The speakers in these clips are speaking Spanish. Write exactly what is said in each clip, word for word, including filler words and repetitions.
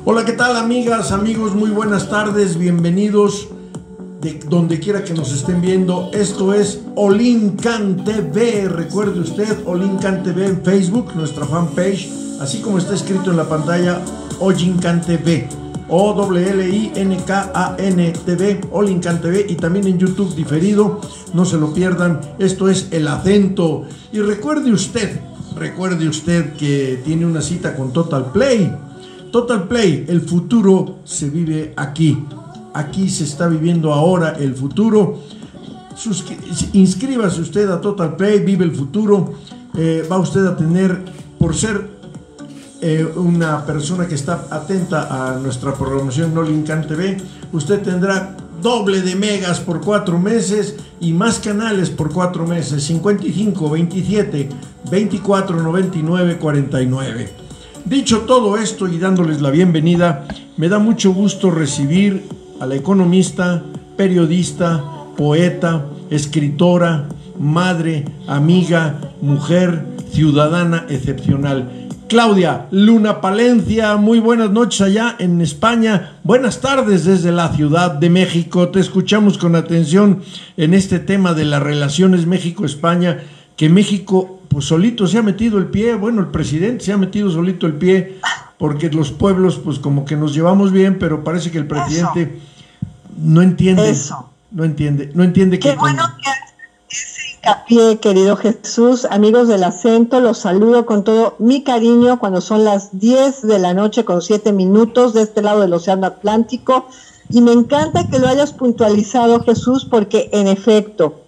Hola, ¿qué tal, amigas, amigos? Muy buenas tardes, bienvenidos de donde quiera que nos estén viendo. Esto es Olincan T V. Recuerde usted, Olincan T V en Facebook, nuestra fanpage, así como está escrito en la pantalla, Olincan T V, O L L I N K A N T V, Olincan T V, y también en YouTube diferido, no se lo pierdan. Esto es El Acento. Y recuerde usted, recuerde usted que tiene una cita con Total Play. Total Play, el futuro se vive aquí. Aquí se está viviendo ahora el futuro. Suscri- inscríbase usted a Total Play, vive el futuro. Eh, va usted a tener, por ser eh, una persona que está atenta a nuestra programación en Olincan T V, usted tendrá doble de megas por cuatro meses y más canales por cuatro meses. cincuenta y cinco, veintisiete, veinticuatro, noventa y nueve, cuarenta y nueve. Dicho todo esto y dándoles la bienvenida, me da mucho gusto recibir a la economista, periodista, poeta, escritora, madre, amiga, mujer, ciudadana excepcional, Claudia Luna Palencia. Muy buenas noches allá en España. Buenas tardes desde la Ciudad de México. Te escuchamos con atención en este tema de las relaciones México-España, que México pues solito se ha metido el pie. Bueno, el presidente se ha metido solito el pie, porque los pueblos pues como que nos llevamos bien, pero parece que el presidente Eso. no entiende. Eso. No entiende, no entiende Qué que... bueno con... que ese hincapié, querido Jesús. Amigos del Acento, los saludo con todo mi cariño cuando son las diez de la noche con siete minutos de este lado del Océano Atlántico. Y me encanta que lo hayas puntualizado, Jesús, porque en efecto,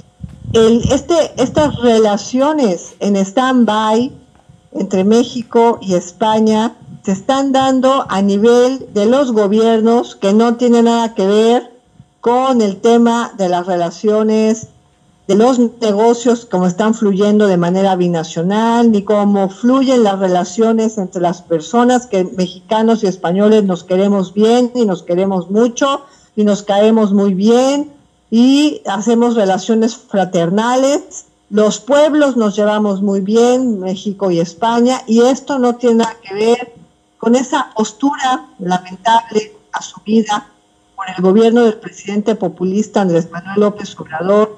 El, este, estas relaciones en stand-by entre México y España se están dando a nivel de los gobiernos, que no tiene nada que ver con el tema de las relaciones, de los negocios, como están fluyendo de manera binacional, ni cómo fluyen las relaciones entre las personas, que mexicanos y españoles nos queremos bien y nos queremos mucho y nos caemos muy bien y hacemos relaciones fraternales. Los pueblos nos llevamos muy bien, México y España, y esto no tiene nada que ver con esa postura lamentable asumida por el gobierno del presidente populista Andrés Manuel López Obrador,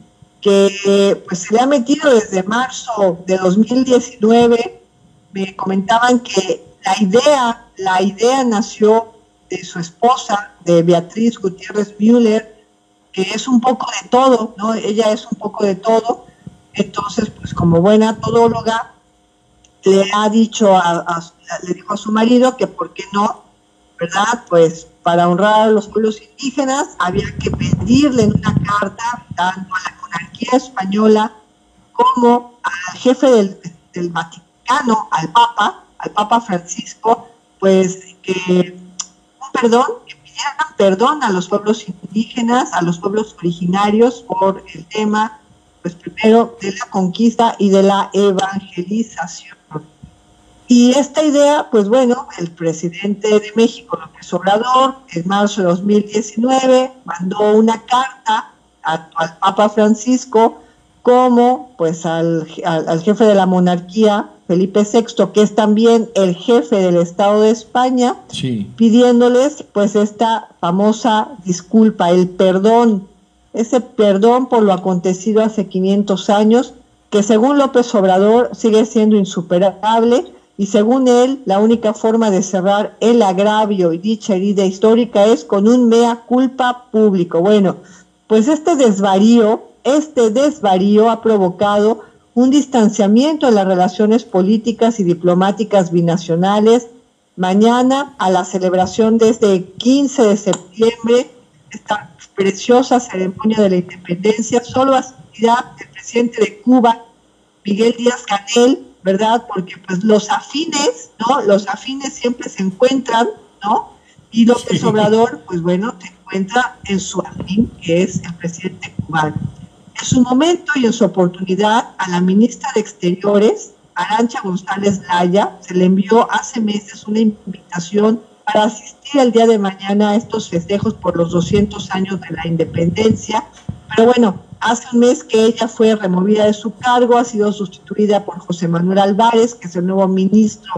que pues se le ha metido desde marzo de dos mil diecinueve. Me comentaban que la idea, la idea nació de su esposa, de Beatriz Gutiérrez Müller, que es un poco de todo, ¿no? Ella es un poco de todo. Entonces, pues como buena todóloga, le ha dicho a, a, le dijo a su marido que por qué no, ¿verdad? Pues para honrar a los pueblos indígenas había que pedirle en una carta tanto a la monarquía española como al jefe del, del Vaticano, al Papa, al Papa Francisco, pues que un perdón, que pidieran perdón a los pueblos indígenas, a los pueblos originarios, por el tema, pues primero, de la conquista y de la evangelización. Y esta idea, pues bueno, el presidente de México, López Obrador, en marzo de dos mil diecinueve, mandó una carta a, al Papa Francisco, como pues al, al, al jefe de la monarquía, Felipe sexto, que es también el jefe del Estado de España, sí, pidiéndoles pues esta famosa disculpa, el perdón, ese perdón por lo acontecido hace quinientos años, que según López Obrador sigue siendo insuperable, y según él la única forma de cerrar el agravio y dicha herida histórica es con un mea culpa público. Bueno, pues este desvarío, este desvarío ha provocado un distanciamiento en las relaciones políticas y diplomáticas binacionales. Mañana, a la celebración de este quince de septiembre, esta preciosa ceremonia de la independencia, solo asistirá el presidente de Cuba, Miguel Díaz-Canel, ¿verdad? Porque pues los afines, ¿no? Los afines siempre se encuentran, ¿no? Y López sí. Obrador, pues bueno, se encuentra en su afín, que es el presidente cubano. En su momento y en su oportunidad, a la ministra de Exteriores, Arantxa González Laya, se le envió hace meses una invitación para asistir el día de mañana a estos festejos por los doscientos años de la independencia. Pero bueno, hace un mes que ella fue removida de su cargo, ha sido sustituida por José Manuel Álvarez, que es el nuevo ministro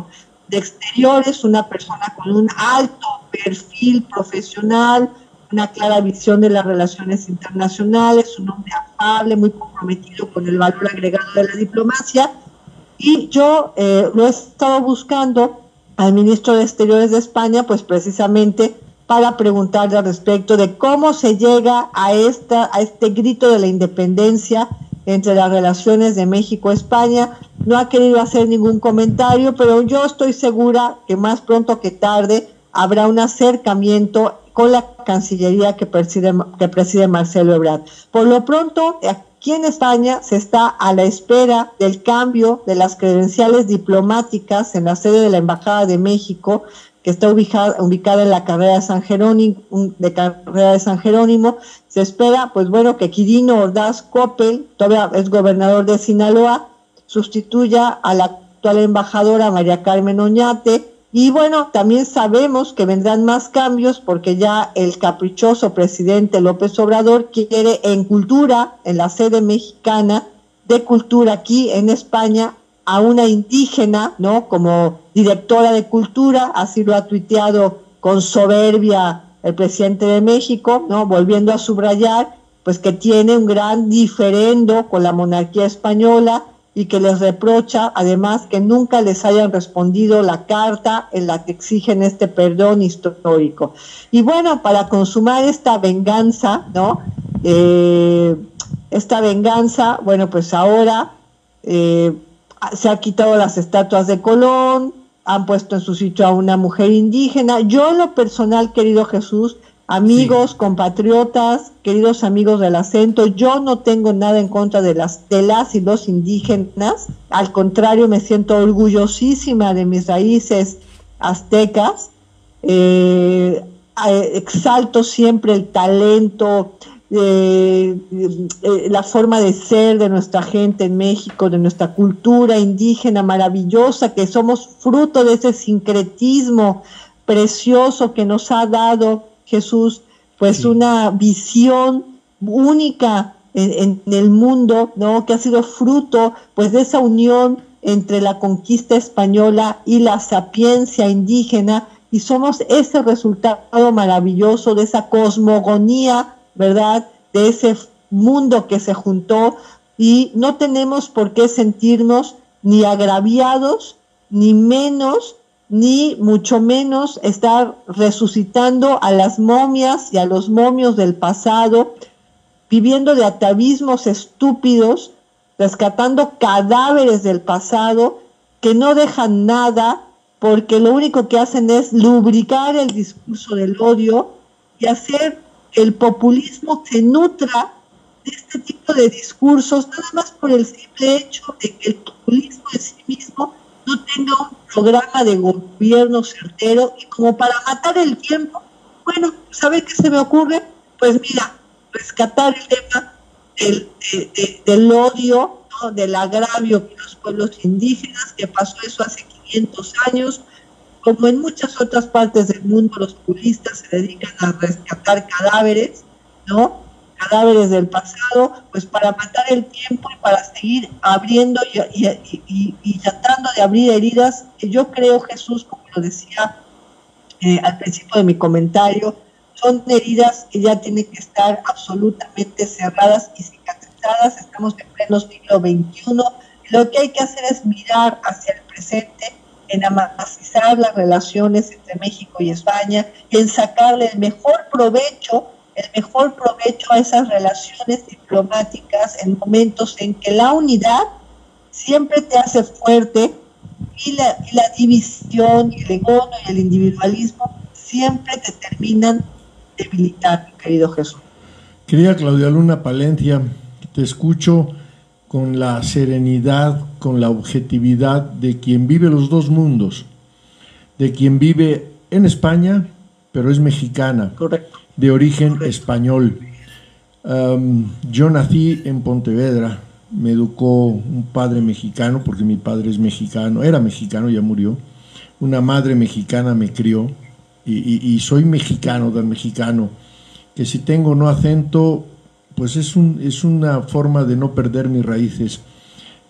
de Exteriores, una persona con un alto perfil profesional, una clara visión de las relaciones internacionales, un hombre afable, muy comprometido con el valor agregado de la diplomacia. Y yo eh, lo he estado buscando al ministro de Exteriores de España, pues precisamente para preguntarle al respecto de cómo se llega a, esta, a este grito de la independencia entre las relaciones de México y España. No ha querido hacer ningún comentario, pero yo estoy segura que más pronto que tarde habrá un acercamiento con la Cancillería que preside, que preside Marcelo Ebrard. Por lo pronto, aquí en España se está a la espera del cambio de las credenciales diplomáticas en la sede de la Embajada de México, que está ubicada, ubicada en la carrera de San Jerónimo, de carrera de San Jerónimo. Se espera, pues bueno, que Quirino Ordaz Coppel, todavía es gobernador de Sinaloa, sustituya a la actual embajadora María Carmen Oñate. Y bueno, también sabemos que vendrán más cambios porque ya el caprichoso presidente López Obrador quiere en cultura, en la sede mexicana de cultura aquí en España, a una indígena, ¿no? Como directora de cultura, así lo ha tuiteado con soberbia el presidente de México, ¿no? Volviendo a subrayar, pues que tiene un gran diferendo con la monarquía española y que les reprocha, además, que nunca les hayan respondido la carta en la que exigen este perdón histórico. Y bueno, para consumar esta venganza, ¿no? Eh, esta venganza, bueno, pues ahora eh, se han quitado las estatuas de Colón, han puesto en su sitio a una mujer indígena. Yo en lo personal, querido Jesús, amigos, sí. compatriotas, queridos amigos del acento, yo no tengo nada en contra de las, de las y los indígenas, al contrario, me siento orgullosísima de mis raíces aztecas, eh, exalto siempre el talento, eh, eh, la forma de ser de nuestra gente en México, de nuestra cultura indígena maravillosa, que somos fruto de ese sincretismo precioso que nos ha dado Jesús, pues sí. una visión única en, en el mundo, ¿no? Que ha sido fruto, pues, de esa unión entre la conquista española y la sapiencia indígena, y somos ese resultado maravilloso de esa cosmogonía, ¿verdad? De ese mundo que se juntó, y no tenemos por qué sentirnos ni agraviados, ni menos, ni mucho menos estar resucitando a las momias y a los momios del pasado, viviendo de atavismos estúpidos, rescatando cadáveres del pasado que no dejan nada, porque lo único que hacen es lubricar el discurso del odio y hacer que el populismo se nutra de este tipo de discursos, nada más por el simple hecho de que el populismo en sí mismo no tenga un programa de gobierno certero, y como para matar el tiempo, bueno, ¿sabe qué se me ocurre? Pues mira, rescatar el tema del, de, de, del odio, ¿no? Del agravio que los pueblos indígenas, que pasó eso hace quinientos años, como en muchas otras partes del mundo los populistas se dedican a rescatar cadáveres, ¿no? Cadáveres del pasado, pues para matar el tiempo y para seguir abriendo y, y, y, y tratando de abrir heridas que yo creo, Jesús, como lo decía eh, al principio de mi comentario, son heridas que ya tienen que estar absolutamente cerradas y cicatrizadas. Estamos en pleno siglo veintiuno, y lo que hay que hacer es mirar hacia el presente, en amacizar las relaciones entre México y España, en sacarle el mejor provecho el mejor provecho a esas relaciones diplomáticas en momentos en que la unidad siempre te hace fuerte y la, y la división y el egoísmo y el individualismo siempre te terminan debilitando, querido Jesús. Querida Claudia Luna Palencia, te escucho con la serenidad, con la objetividad de quien vive los dos mundos, de quien vive en España, pero es mexicana. Correcto. De origen español. Um, yo nací en Pontevedra, me educó un padre mexicano, porque mi padre es mexicano, era mexicano, ya murió. Una madre mexicana me crió, y, y, y soy mexicano, del mexicano, que si tengo no acento, pues es, un, es una forma de no perder mis raíces.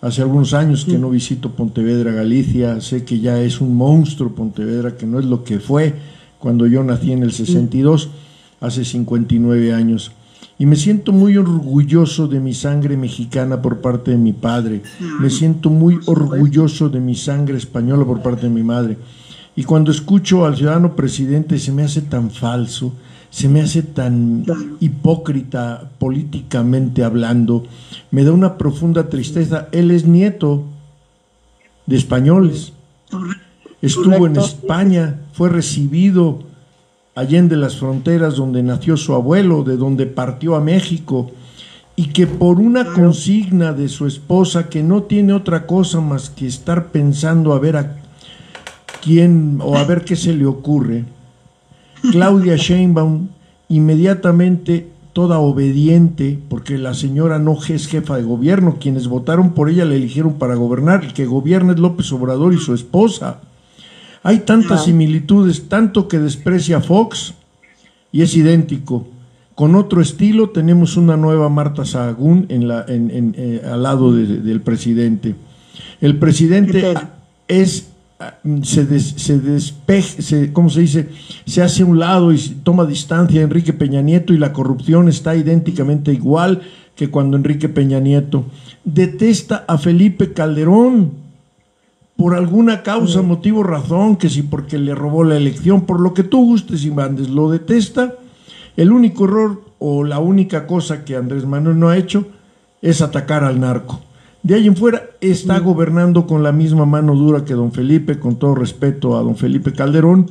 Hace algunos años que no visito Pontevedra, Galicia. Sé que ya es un monstruo Pontevedra, que no es lo que fue cuando yo nací en el sesenta y dos, hace cincuenta y nueve años. Y me siento muy orgulloso de mi sangre mexicana por parte de mi padre. Me siento muy orgulloso de mi sangre española por parte de mi madre. Y cuando escucho al ciudadano presidente se me hace tan falso, se me hace tan hipócrita políticamente hablando, me da una profunda tristeza. Él es nieto de españoles, estuvo en España, fue recibido allende las fronteras donde nació su abuelo, de donde partió a México, y que por una consigna de su esposa, que no tiene otra cosa más que estar pensando a ver a quién o a ver qué se le ocurre, Claudia Sheinbaum, inmediatamente toda obediente, porque la señora no es jefa de gobierno, quienes votaron por ella la eligieron para gobernar, el que gobierna es López Obrador y su esposa. Hay tantas similitudes, tanto que desprecia a Fox y es idéntico. Con otro estilo tenemos una nueva Marta Sahagún en la, en, en, eh, al lado de, de, del presidente. El presidente es se, des, se despeje, se, ¿cómo se dice? Se hace a un lado y toma distancia de Enrique Peña Nieto, y la corrupción está idénticamente igual que cuando Enrique Peña Nieto. Detesta a Felipe Calderón por alguna causa, motivo, razón, que si porque le robó la elección, por lo que tú gustes y mandes, lo detesta. El único error o la única cosa que Andrés Manuel no ha hecho es atacar al narco. De ahí en fuera está gobernando con la misma mano dura que don Felipe, con todo respeto a don Felipe Calderón,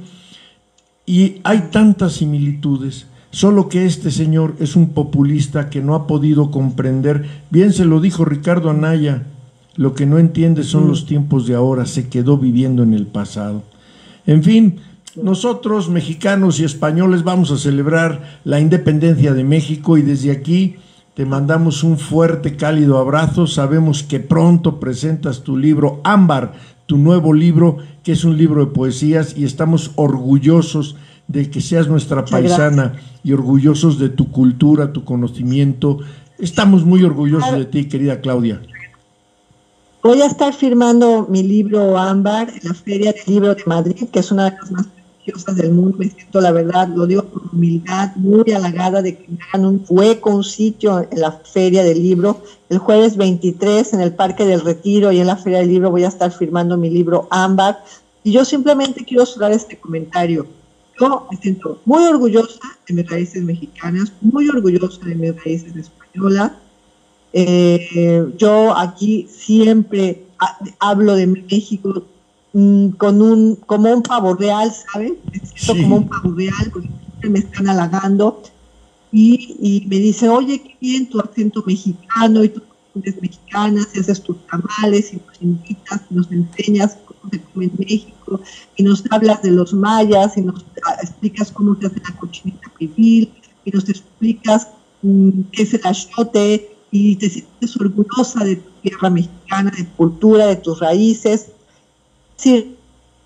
y hay tantas similitudes, solo que este señor es un populista que no ha podido comprender. Bien se lo dijo Ricardo Anaya, lo que no entiende son los tiempos de ahora, se quedó viviendo en el pasado. En fin, nosotros mexicanos y españoles vamos a celebrar la independencia de México, y desde aquí te mandamos un fuerte, cálido abrazo. Sabemos que pronto presentas tu libro Ámbar, tu nuevo libro, que es un libro de poesías, y estamos orgullosos de que seas nuestra paisana y orgullosos de tu cultura, tu conocimiento. Estamos muy orgullosos de ti, querida Claudia. Voy a estar firmando mi libro Ámbar en la Feria del Libro de Madrid, que es una de las más prestigiosas del mundo. Me siento, la verdad, lo digo con humildad, muy halagada de que me hagan un hueco, un sitio en la Feria del Libro. El jueves veintitrés en el Parque del Retiro y en la Feria del Libro voy a estar firmando mi libro Ámbar. Y yo simplemente quiero cerrar este comentario. Yo me siento muy orgullosa de mis raíces mexicanas, muy orgullosa de mis raíces españolas. Eh, yo aquí siempre ha, hablo de México mmm, con un, como un pavo real, ¿sabes? Me siento sí. como un pavo real, porque siempre me están halagando y, y me dicen, oye, qué bien tu acento mexicano y tú eres mexicana, si haces tus tamales y nos invitas, y nos enseñas cómo se come en México, y nos hablas de los mayas y nos explicas cómo se hace la cochinita pibil, y nos explicas mmm, qué es el achiote, y te sientes orgullosa de tu tierra mexicana, de tu cultura, de tus raíces. Sí,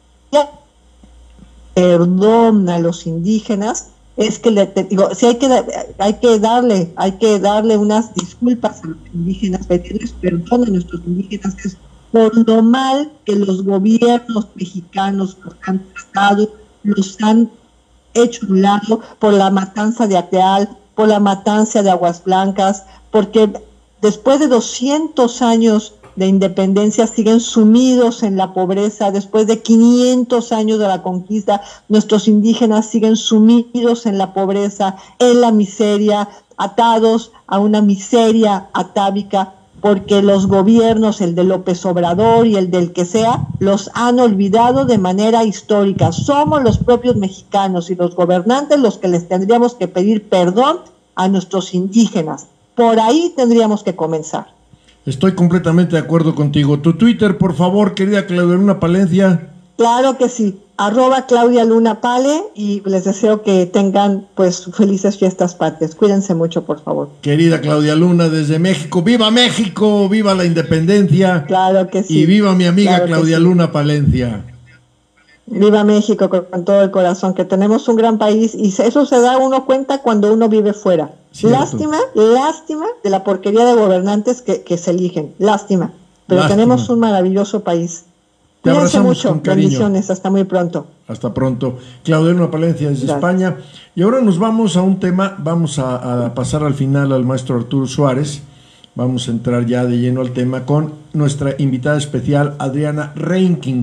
perdón a los indígenas, es que le te digo, sí hay que hay que darle, hay que darle unas disculpas a los indígenas, pedirles perdón a nuestros indígenas es por lo mal que los gobiernos mexicanos los han tratado, los han hecho a un lado, por la matanza de Acteal, por la matanza de Aguas Blancas, porque después de doscientos años de independencia siguen sumidos en la pobreza. Después de quinientos años de la conquista, nuestros indígenas siguen sumidos en la pobreza, en la miseria, atados a una miseria atávica, porque los gobiernos, el de López Obrador y el del que sea, los han olvidado de manera histórica. Somos los propios mexicanos y los gobernantes los que les tendríamos que pedir perdón a nuestros indígenas. Por ahí tendríamos que comenzar. Estoy completamente de acuerdo contigo. Tu Twitter, por favor, querida Claudia Luna Palencia. Claro que sí, arroba Claudia Luna Pale, y les deseo que tengan pues felices fiestas patrias. Cuídense mucho, por favor. Querida Claudia Luna, desde México, ¡viva México! ¡Viva la independencia! Claro que sí. Y viva mi amiga claro Claudia sí. Luna Palencia. Viva México con, con todo el corazón, que tenemos un gran país, y eso se da uno cuenta cuando uno vive fuera. Cierto. Lástima, lástima de la porquería de gobernantes que, que se eligen, lástima. pero Lástima. Tenemos un maravilloso país. Te Cuídense abrazamos mucho, con cariño. bendiciones, hasta muy pronto. Hasta pronto. Claudelma Palencia desde Gracias. España. Y ahora nos vamos a un tema, vamos a, a pasar al final al maestro Arturo Suárez. Vamos a entrar ya de lleno al tema con nuestra invitada especial, Adriana Reinking.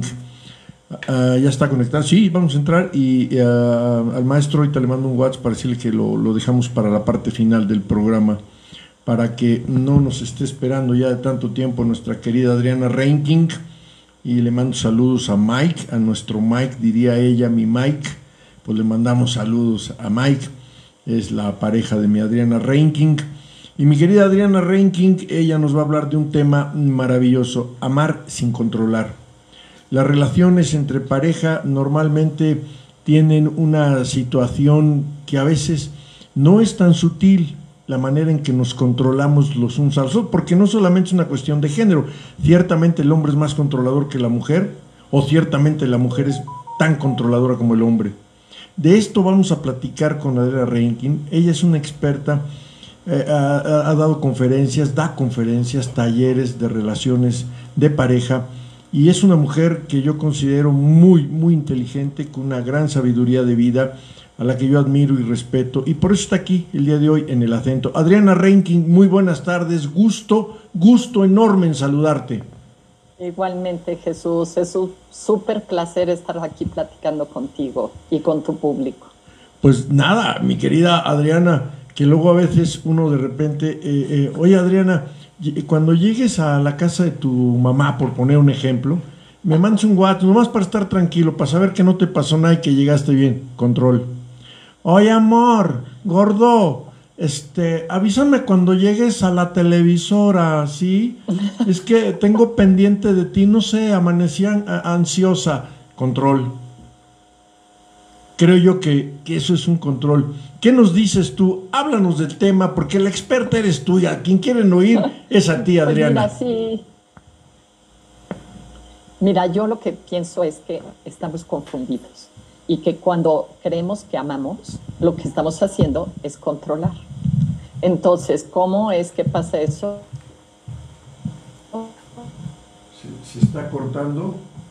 Uh, ya está conectada, sí, vamos a entrar y uh, al maestro ahorita le mando un WhatsApp para decirle que lo, lo dejamos para la parte final del programa, para que no nos esté esperando ya de tanto tiempo nuestra querida Adriana Reinking. Y le mando saludos a Mike, a nuestro Mike, diría ella, mi Mike. Pues le mandamos saludos a Mike, es la pareja de mi Adriana Reinking. Y mi querida Adriana Reinking, ella nos va a hablar de un tema maravilloso: amar sin controlar. Las relaciones entre pareja normalmente tienen una situación que a veces no es tan sutil, la manera en que nos controlamos los unos a los otros, porque no solamente es una cuestión de género. Ciertamente el hombre es más controlador que la mujer, o ciertamente la mujer es tan controladora como el hombre. De esto vamos a platicar con Adriana Reinking. Ella es una experta, eh, ha, ha dado conferencias, da conferencias, talleres de relaciones de pareja, y es una mujer que yo considero muy, muy inteligente, con una gran sabiduría de vida, a la que yo admiro y respeto, y por eso está aquí el día de hoy en El Acento. Adriana Reinking, muy buenas tardes, gusto, gusto enorme en saludarte. Igualmente, Jesús, es un súper placer estar aquí platicando contigo y con tu público. Pues nada, mi querida Adriana, que luego a veces uno de repente, eh, eh, oye Adriana, cuando llegues a la casa de tu mamá, por poner un ejemplo, me mandas un WhatsApp, nomás para estar tranquilo, para saber que no te pasó nada y que llegaste bien, control. Oye, amor, gordo, este, avísame cuando llegues a la televisora, ¿sí? Es que tengo pendiente de ti, no sé, amanecí ansiosa. Control. Creo yo que, que eso es un control. ¿Qué nos dices tú? Háblanos del tema, porque la experta eres tú, y a quien quieren oír es a ti, Adriana. Pues mira, sí. Mira, yo lo que pienso es que estamos confundidos. Y que cuando creemos que amamos, lo que estamos haciendo es controlar. Entonces, ¿cómo es que pasa eso? Se, se está cortando.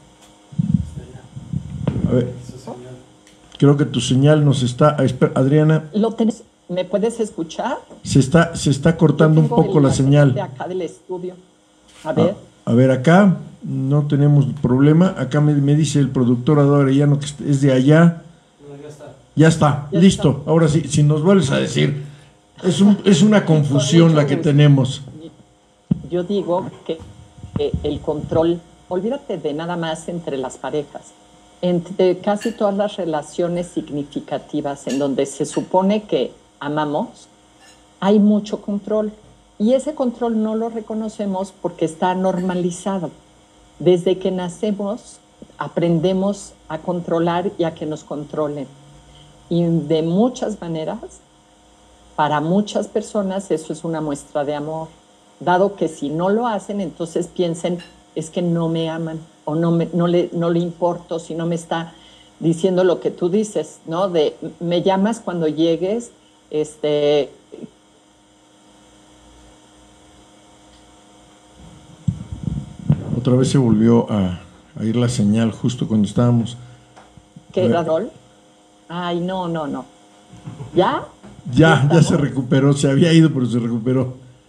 A ver, creo que tu señal nos está... Adriana. ¿Lo tenés? ¿Me puedes escuchar? Se está, se está cortando un poco la señal. De acá del estudio. A ver. A, a ver, acá no tenemos problema. Acá me, me dice el productor Adorellano que es de allá. No, ya está. Ya está, ya listo. Está. Ahora sí, si nos vuelves a decir, es, un, es una confusión la que tenemos. Yo digo que, que el control, olvídate de nada más entre las parejas, entre casi todas las relaciones significativas en donde se supone que amamos, hay mucho control. Y ese control no lo reconocemos porque está normalizado. Desde que nacemos aprendemos a controlar y a que nos controlen. Y de muchas maneras, para muchas personas eso es una muestra de amor. Dado que si no lo hacen, entonces piensen, es que no me aman o no, me, no, le, no le importo si no me está diciendo lo que tú dices, ¿no? De, me llamas cuando llegues, este... Otra vez se volvió a, a ir la señal justo cuando estábamos. ¿Qué, Radol? Ay, no, no, no. ¿Ya? Ya, ya se recuperó, se había ido, pero se recuperó.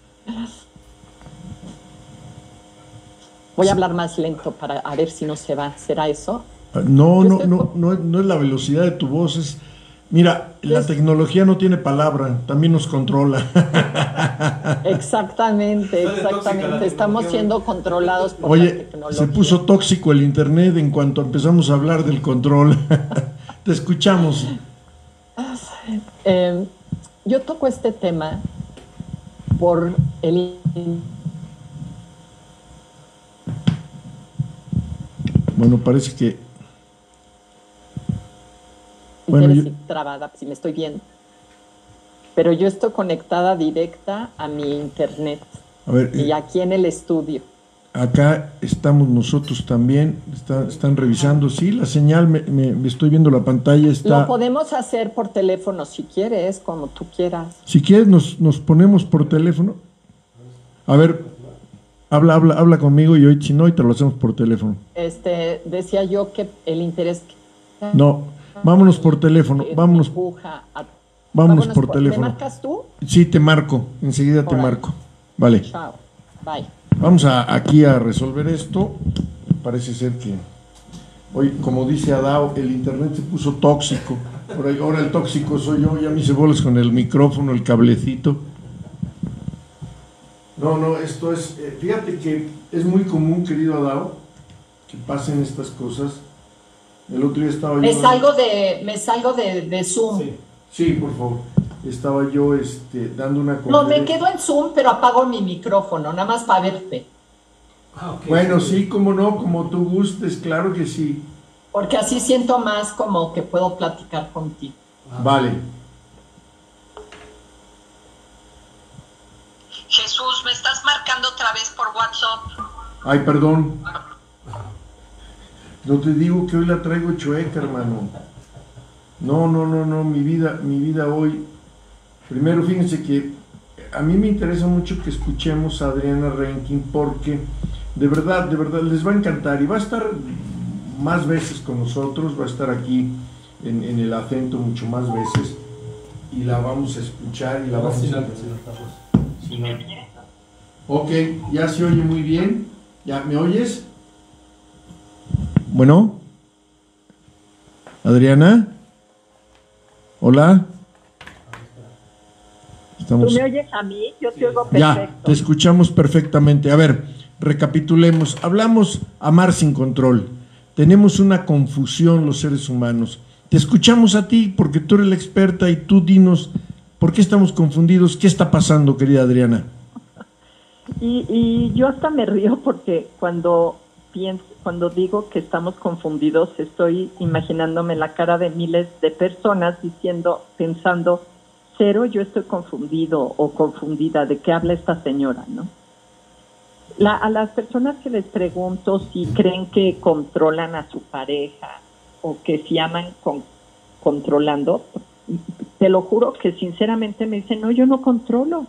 Voy a hablar más lento para a ver si no se va. ¿Será eso? No, no, no, no, no es la velocidad de tu voz, es... Mira, la es... tecnología no tiene palabra, también nos controla. Exactamente, exactamente. Estamos siendo controlados por Oye, la tecnología. Se puso tóxico el internet en cuanto empezamos a hablar del control. Te escuchamos. Eh, yo toco este tema por el... Bueno, parece que... Bueno, yo... trabada, si me estoy viendo. Pero yo estoy conectada directa a mi internet. A ver, y aquí en el estudio. Acá estamos nosotros también. Está, están revisando. Sí, la señal, me, me, me estoy viendo la pantalla. Está... Lo podemos hacer por teléfono si quieres, como tú quieras. Si quieres, nos, nos ponemos por teléfono. A ver, Habla, habla, habla conmigo y hoy, si no, hoy te lo hacemos por teléfono. Este, decía yo que el interés... No, vámonos por teléfono, vámonos, A, vámonos por teléfono. ¿Me marcas tú? Sí, te marco, enseguida te Órale. marco. Vale. Chao, bye. Vamos a, aquí a resolver esto. Parece ser que hoy, como dice Adao, el internet se puso tóxico. Por ahí, ahora el tóxico soy yo, ya me hice bolas con el micrófono, el cablecito. No, no, esto es, eh, fíjate que es muy común, querido Adao, que pasen estas cosas. El otro día estaba yo... Me salgo de, me salgo de, de Zoom. Sí, sí, por favor. Estaba yo este, dando una... No, me quedo en Zoom, pero apago mi micrófono, nada más para verte. Ah, okay. Bueno, sí, como no, como tú gustes, claro que sí. Porque así siento más como que puedo platicar contigo. Ah. Vale. Jesús, me estás marcando otra vez por WhatsApp. Ay, perdón. No te digo que hoy la traigo chueca, hermano. No, no, no, no, mi vida, mi vida hoy. Primero, fíjense que a mí me interesa mucho que escuchemos a Adriana Reinking porque de verdad, de verdad les va a encantar y va a estar más veces con nosotros, va a estar aquí en, en el acento mucho más veces y la vamos a escuchar y la vamos a... Si no. Ok, ya se oye muy bien. ¿Ya me oyes? Bueno. Adriana. Hola. Estamos... ¿Tú me oyes a mí? Yo te oigo perfecto. Ya, te escuchamos perfectamente. A ver, recapitulemos. Hablamos amar sin control. Tenemos una confusión los seres humanos. Te escuchamos a ti porque tú eres la experta y tú dinos por qué estamos confundidos. ¿Qué está pasando, querida Adriana? Y, y yo hasta me río porque cuando pienso, cuando digo que estamos confundidos, estoy imaginándome la cara de miles de personas diciendo, pensando, cero, yo estoy confundido o confundida, ¿de qué habla esta señora, no? La, a las personas que les pregunto si creen que controlan a su pareja o que si aman con, controlando, te lo juro que sinceramente me dicen, no, yo no controlo.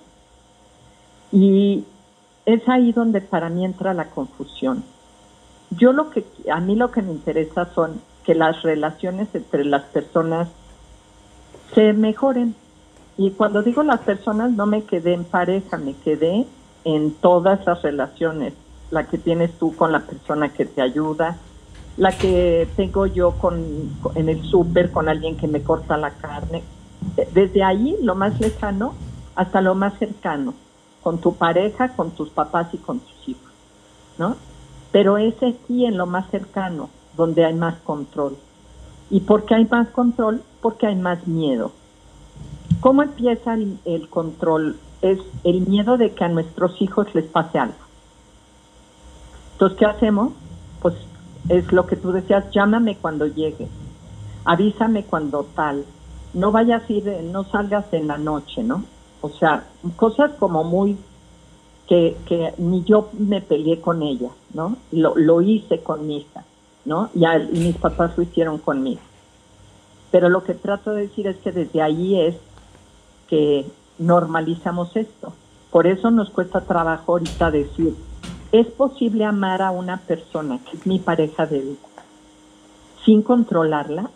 Y es ahí donde para mí entra la confusión. Yo lo que, a mí lo que me interesa son que las relaciones entre las personas se mejoren. Y cuando digo las personas, no me quedé en pareja, me quedé en todas las relaciones. La que tienes tú con la persona que te ayuda, la que tengo yo con, en el súper con alguien que me corta la carne. Desde ahí, lo más lejano, hasta lo más cercano. Con tu pareja, con tus papás y con tus hijos, ¿no? Pero es aquí en lo más cercano donde hay más control. ¿Y por qué hay más control? Porque hay más miedo. ¿Cómo empieza el, el control? Es el miedo de que a nuestros hijos les pase algo. Entonces, ¿qué hacemos? Pues es lo que tú decías, llámame cuando llegue, avísame cuando tal, no vayas a ir, no salgas en la noche, ¿no? O sea, cosas como muy, que, que ni yo me peleé con ella, ¿no? Lo, lo hice con mi hija, ¿no? Y, a, y mis papás lo hicieron conmigo. Pero lo que trato de decir es que desde ahí es que normalizamos esto. Por eso nos cuesta trabajo ahorita decir, ¿es posible amar a una persona que es mi pareja de vida sin controlarla?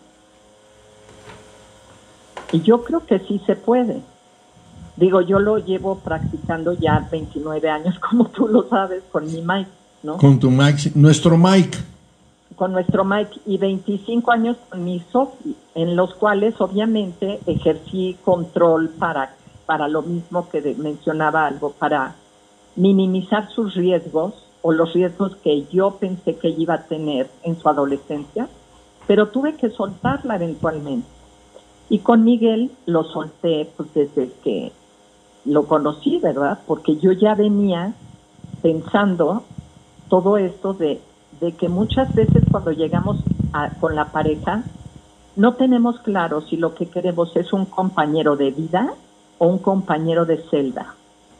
Y yo creo que sí se puede. Digo, yo lo llevo practicando ya veintinueve años, como tú lo sabes, con mi Mike, ¿no? Con tu Mike, nuestro Mike. Con nuestro Mike, y veinticinco años con mi Sophie, en los cuales obviamente ejercí control para, para lo mismo que de, mencionaba algo, para minimizar sus riesgos o los riesgos que yo pensé que ella iba a tener en su adolescencia, pero tuve que soltarla eventualmente. Y con Miguel lo solté pues desde que lo conocí, ¿verdad? Porque yo ya venía pensando todo esto de, de que muchas veces cuando llegamos a, con la pareja, no tenemos claro si lo que queremos es un compañero de vida o un compañero de celda.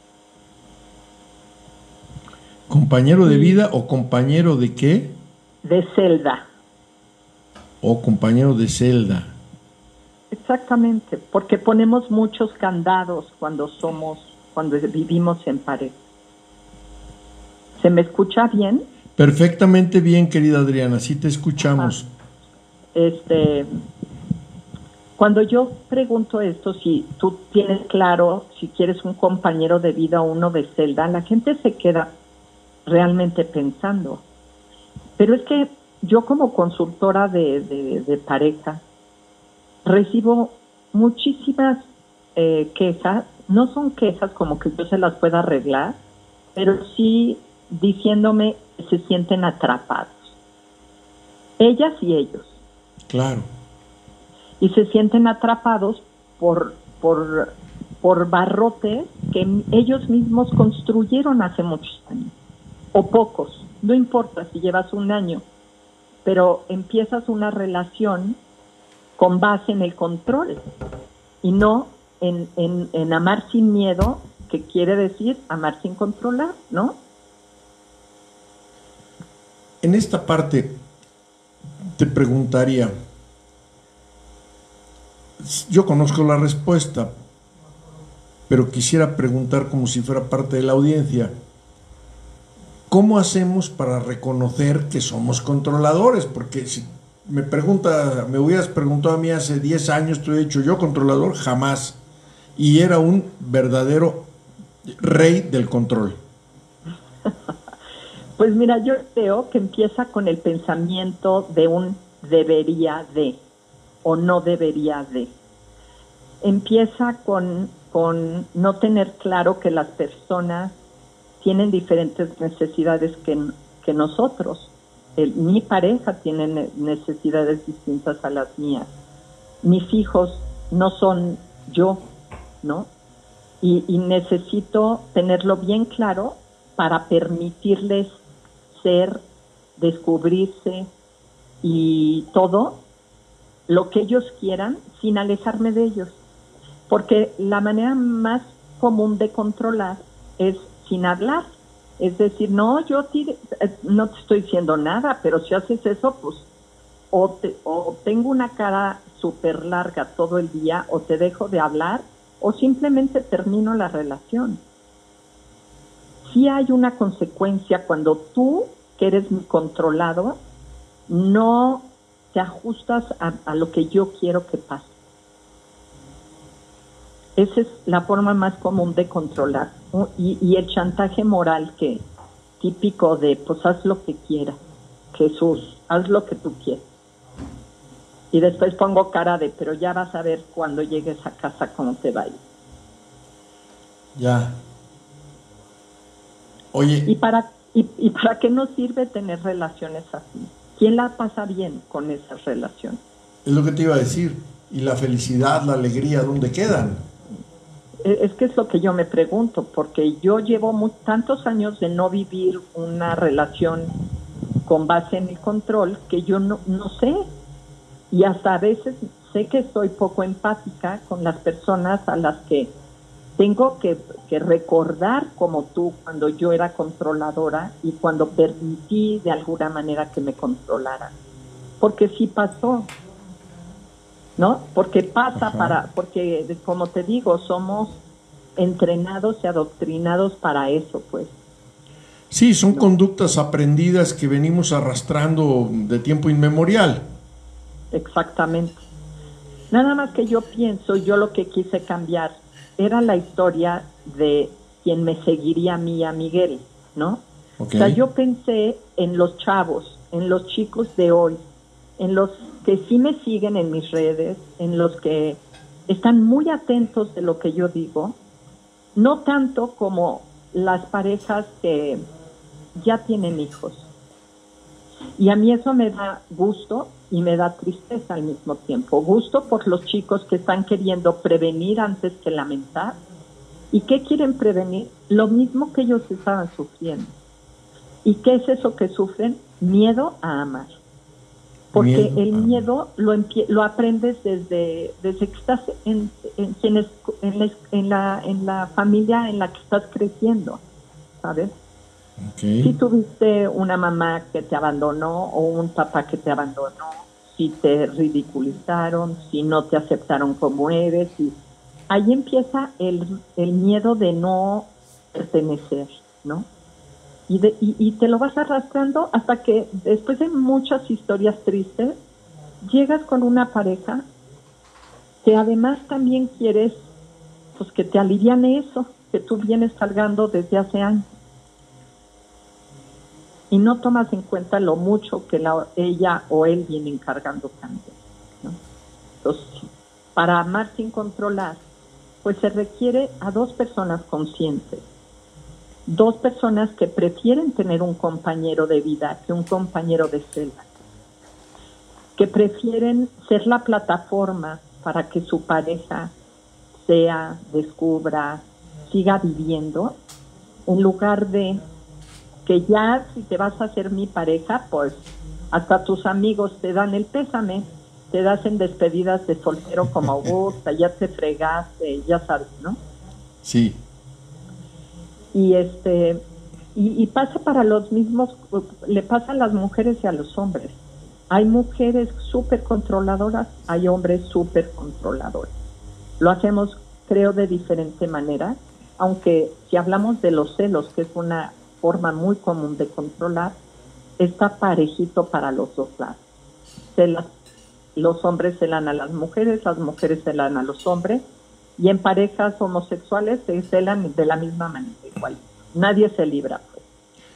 ¿Compañero de vida o compañero de qué? De celda. O compañero de celda. Exactamente, porque ponemos muchos candados cuando somos, cuando vivimos en pareja. ¿Se me escucha bien? Perfectamente bien, querida Adriana, sí te escuchamos. Ah, este, cuando yo pregunto esto, si tú tienes claro, si quieres un compañero de vida o uno de celda, la gente se queda realmente pensando. Pero es que yo como consultora de, de, de pareja recibo muchísimas eh, quejas, no son quejas como que yo se las pueda arreglar, pero sí diciéndome que se sienten atrapados. Ellas y ellos. Claro. Y se sienten atrapados por, por, por barrotes que ellos mismos construyeron hace muchos años. O pocos, no importa si llevas un año, pero empiezas una relación con base en el control y no en, en, en amar sin miedo, que quiere decir amar sin controlar, ¿no? En esta parte te preguntaría, yo conozco la respuesta, pero quisiera preguntar como si fuera parte de la audiencia, ¿cómo hacemos para reconocer que somos controladores? Porque si me pregunta, me hubieras preguntado a mí hace diez años, te he dicho yo controlador, jamás. Y era un verdadero rey del control. Pues mira, yo creo que empieza con el pensamiento de un debería de o no debería de. Empieza con, con no tener claro que las personas tienen diferentes necesidades que, que nosotros. El, mi pareja tiene necesidades distintas a las mías. Mis hijos no son yo, ¿no? Y, y necesito tenerlo bien claro para permitirles ser, descubrirse y todo lo que ellos quieran sin alejarme de ellos. Porque la manera más común de controlar es sin hablar. Es decir, no, yo te, no te estoy diciendo nada, pero si haces eso, pues o, te, o tengo una cara súper larga todo el día, o te dejo de hablar, o simplemente termino la relación. Sí hay una consecuencia cuando tú, que eres mi controlado, no te ajustas a, a lo que yo quiero que pase. Esa es la forma más común de controlar. Y, y el chantaje moral que típico de, pues haz lo que quieras, Jesús, haz lo que tú quieras. Y después pongo cara de, pero ya vas a ver cuando llegues a casa cómo te va a ir. Ya. Oye. ¿Y para, y, ¿Y para qué nos sirve tener relaciones así? ¿Quién la pasa bien con esas relaciones? Es lo que te iba a decir. ¿Y la felicidad, la alegría, dónde quedan? Es que es lo que yo me pregunto, porque yo llevo muy, tantos años de no vivir una relación con base en el control que yo no, no sé. Y hasta a veces sé que soy poco empática con las personas a las que tengo que, que recordar, como tú, cuando yo era controladora y cuando permití de alguna manera que me controlaran. Porque sí pasó, ¿no? Porque pasa Ajá. para, porque como te digo, somos entrenados y adoctrinados para eso, pues. Sí, son ¿no? conductas aprendidas que venimos arrastrando de tiempo inmemorial. Exactamente. Nada más que yo pienso, yo lo que quise cambiar era la historia de quien me seguiría a mí, a Miguel, ¿no? Okay. O sea, yo pensé en los chavos, en los chicos de hoy, en los que sí me siguen en mis redes, en los que están muy atentos de lo que yo digo, no tanto como las parejas que ya tienen hijos. Y a mí eso me da gusto y me da tristeza al mismo tiempo. Gusto por los chicos que están queriendo prevenir antes que lamentar. ¿Y qué quieren prevenir? Lo mismo que ellos estaban sufriendo. ¿Y qué es eso que sufren? Miedo a amar. Porque miedo, el miedo lo, lo aprendes desde, desde que estás en, en, en, en, la, en, la, en la familia en la que estás creciendo, ¿sabes? Okay. Si tuviste una mamá que te abandonó o un papá que te abandonó, si te ridiculizaron, si no te aceptaron como eres, y ahí empieza el, el miedo de no pertenecer, ¿no? Y, de, y, y te lo vas arrastrando hasta que después de muchas historias tristes, llegas con una pareja que además también quieres pues que te aliviane eso que tú vienes cargando desde hace años. Y no tomas en cuenta lo mucho que la, ella o él vienen cargando también, ¿no? Entonces, para amar sin controlar, pues se requiere a dos personas conscientes, dos personas que prefieren tener un compañero de vida que un compañero de celda, que prefieren ser la plataforma para que su pareja sea, descubra, siga viviendo, en lugar de que ya si te vas a hacer mi pareja, pues hasta tus amigos te dan el pésame, te das en despedidas de soltero como gusta, ya te fregaste, ya sabes, ¿no? Sí. Y este y, y pasa para los mismos, le pasa a las mujeres y a los hombres. Hay mujeres súper controladoras, hay hombres súper controladores. Lo hacemos, creo, de diferente manera, aunque si hablamos de los celos, que es una forma muy común de controlar, está parejito para los dos lados. Celas, los hombres celan a las mujeres, las mujeres celan a los hombres, y en parejas homosexuales se celan de la misma manera, igual. Nadie se libra, pues.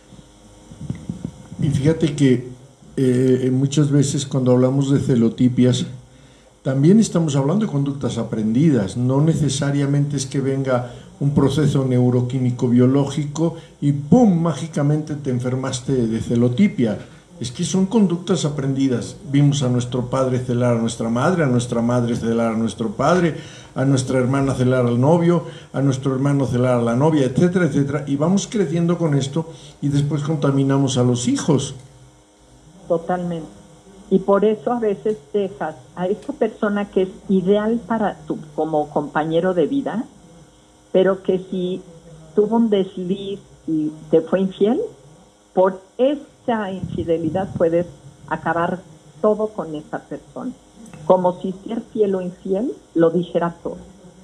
Y fíjate que eh, muchas veces cuando hablamos de celotipias, también estamos hablando de conductas aprendidas. No necesariamente es que venga un proceso neuroquímico biológico y ¡pum!, mágicamente te enfermaste de celotipia. Es que son conductas aprendidas. Vimos a nuestro padre celar a nuestra madre, a nuestra madre celar a nuestro padre, a nuestra hermana celar al novio, a nuestro hermano celar a la novia, etcétera, etcétera. Y vamos creciendo con esto y después contaminamos a los hijos. Totalmente. Y por eso a veces dejas a esta persona que es ideal para tu como compañero de vida, pero que si tuvo un desliz y te fue infiel, por esa infidelidad puedes acabar todo con esa persona. Como si ser fiel o infiel lo dijera todo.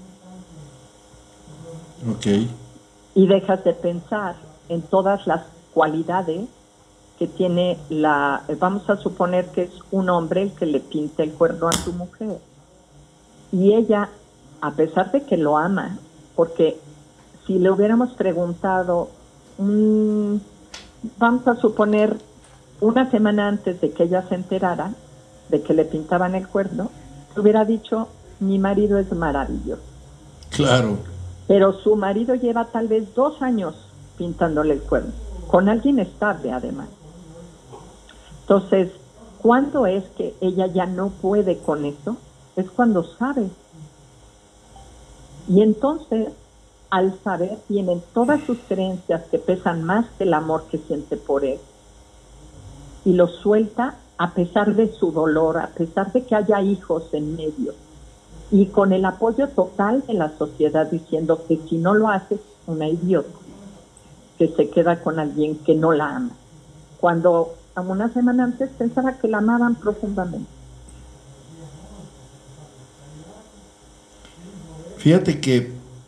Ok. Y dejas de pensar en todas las cualidades que tiene la... Vamos a suponer que es un hombre el que le pinta el cuerno a su mujer. Y ella, a pesar de que lo ama, porque si le hubiéramos preguntado, mmm, vamos a suponer una semana antes de que ella se enterara de que le pintaban el cuerno, le hubiera dicho, mi marido es maravilloso. Claro. Pero su marido lleva tal vez dos años pintándole el cuerno, con alguien estable además. Entonces, ¿cuándo es que ella ya no puede con eso? Es cuando sabe. Y entonces, al saber, tienen todas sus creencias que pesan más que el amor que siente por él. Y lo suelta a pesar de su dolor, a pesar de que haya hijos en medio. Y con el apoyo total de la sociedad diciendo que si no lo haces, una idiota, que se queda con alguien que no la ama. Cuando una semana antes pensaba que la amaban profundamente. Fíjate que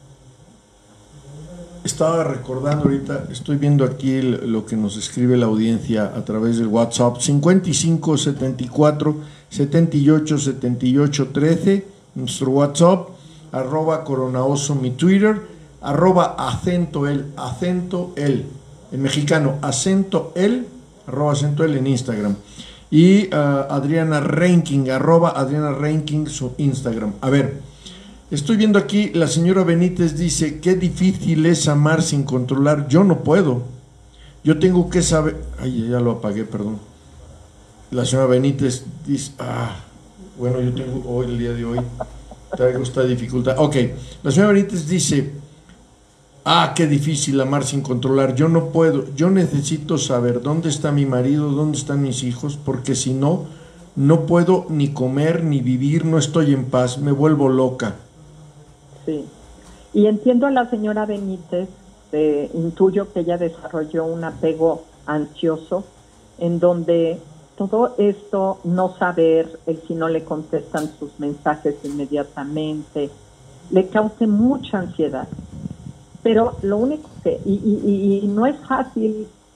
estaba recordando ahorita, estoy viendo aquí el, lo que nos escribe la audiencia a través del WhatsApp, cincuenta y cinco, setenta y cuatro, setenta y ocho, setenta y ocho, trece, nuestro WhatsApp, arroba coronaoso mi Twitter, arroba acento el, acento el, en mexicano, acento el, arroba acento el en Instagram. Y uh, Adriana Ranking, arroba Adriana Ranking su Instagram. A ver, estoy viendo aquí, la señora Benítez dice, qué difícil es amar sin controlar. Yo no puedo. Yo tengo que saber... Ay, ya lo apagué, perdón. La señora Benítez dice, ah, bueno, yo tengo hoy, el día de hoy, traigo esta dificultad. Ok, la señora Benítez dice, ah, qué difícil amar sin controlar. Yo no puedo. Yo necesito saber dónde está mi marido, dónde están mis hijos, porque si no, no puedo ni comer, ni vivir, no estoy en paz, me vuelvo loca. Sí, y entiendo a la señora Benítez, eh, intuyo que ella desarrolló un apego ansioso, en donde todo esto, no saber, el si no le contestan sus mensajes inmediatamente, le cause mucha ansiedad. Pero lo único que, y, y, y no es fácil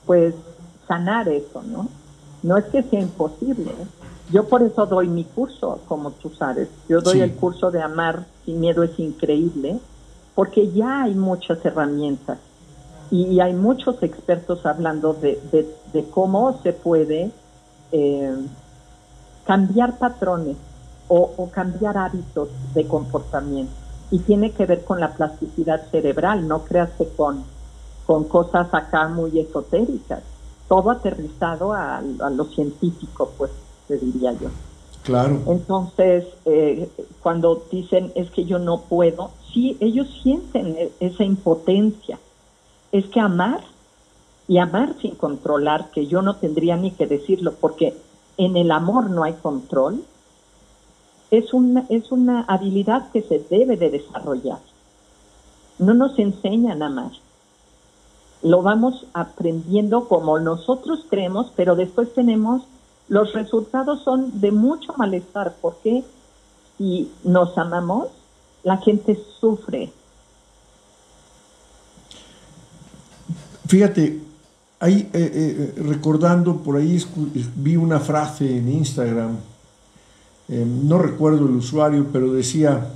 pues sanar eso, ¿no? No es que sea imposible. Yo por eso doy mi curso, como tú sabes. Yo doy sí. el curso de Amar sin Miedo es increíble, porque ya hay muchas herramientas y hay muchos expertos hablando de, de, de cómo se puede eh, cambiar patrones o, o cambiar hábitos de comportamiento. Y tiene que ver con la plasticidad cerebral, no creas que con, con cosas acá muy esotéricas. Todo aterrizado a, a lo científico, pues, te diría yo. Claro. Entonces, eh, cuando dicen, es que yo no puedo, sí, ellos sienten esa impotencia. Es que amar, y amar sin controlar, que yo no tendría ni que decirlo, porque en el amor no hay control, es una, es una habilidad que se debe de desarrollar. No nos enseñan a amar. Lo vamos aprendiendo como nosotros creemos, pero después tenemos, los resultados son de mucho malestar, porque si nos amamos, la gente sufre. Fíjate, ahí, eh, eh, recordando, por ahí vi una frase en Instagram, eh, no recuerdo el usuario, pero decía,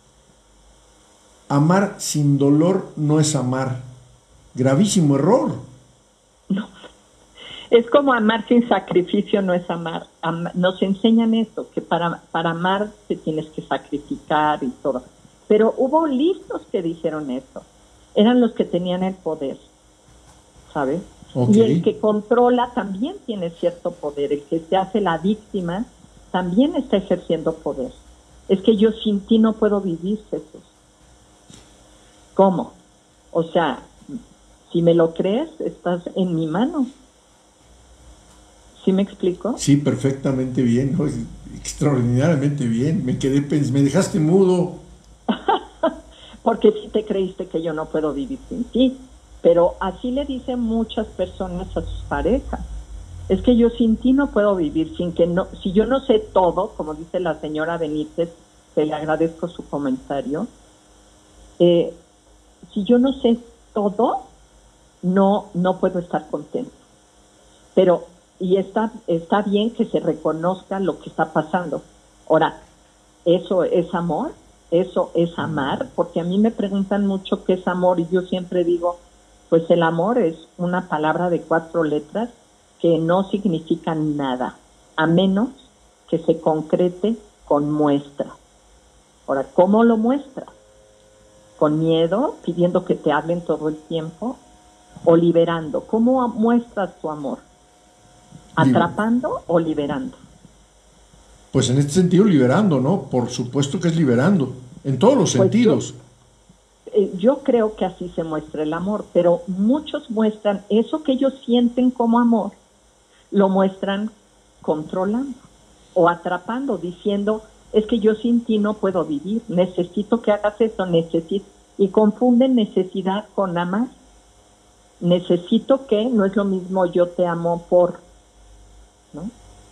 amar sin dolor no es amar. Gravísimo error. No. Es como amar sin sacrificio no es amar. Am- nos enseñan eso, que para, para amar te tienes que sacrificar y todo. Pero hubo listos que dijeron eso. Eran los que tenían el poder, ¿sabes? Okay. Y el que controla también tiene cierto poder. El que se hace la víctima también está ejerciendo poder. Es que yo sin ti no puedo vivir, Jesús. ¿Cómo? O sea, si me lo crees, estás en mi mano. ¿Sí me explico? Sí, perfectamente bien, ¿no? Extraordinariamente bien. Me quedé, me dejaste mudo. Porque sí te creíste que yo no puedo vivir sin ti. Pero así le dicen muchas personas a sus parejas. Es que yo sin ti no puedo vivir, sin que no, si yo no sé todo, como dice la señora Benítez, que le agradezco su comentario, eh, si yo no sé todo, no, no puedo estar contento. Pero, y está, está bien que se reconozca lo que está pasando. Ahora, ¿eso es amor? ¿Eso es amar? Porque a mí me preguntan mucho qué es amor y yo siempre digo, pues el amor es una palabra de cuatro letras que no significa nada, a menos que se concrete con muestra. Ahora, ¿cómo lo muestra? ¿Con miedo, pidiendo que te hablen todo el tiempo? ¿O liberando? ¿Cómo muestras tu amor? ¿Atrapando o liberando? Pues en este sentido liberando, ¿no? Por supuesto que es liberando, en todos los pues sentidos. Yo, eh, yo creo que así se muestra el amor, pero muchos muestran eso que ellos sienten como amor, lo muestran controlando o atrapando, diciendo, es que yo sin ti no puedo vivir, necesito que hagas eso, necesito, y confunden necesidad con amar. Necesito que, no es lo mismo yo te amo por, ¿no?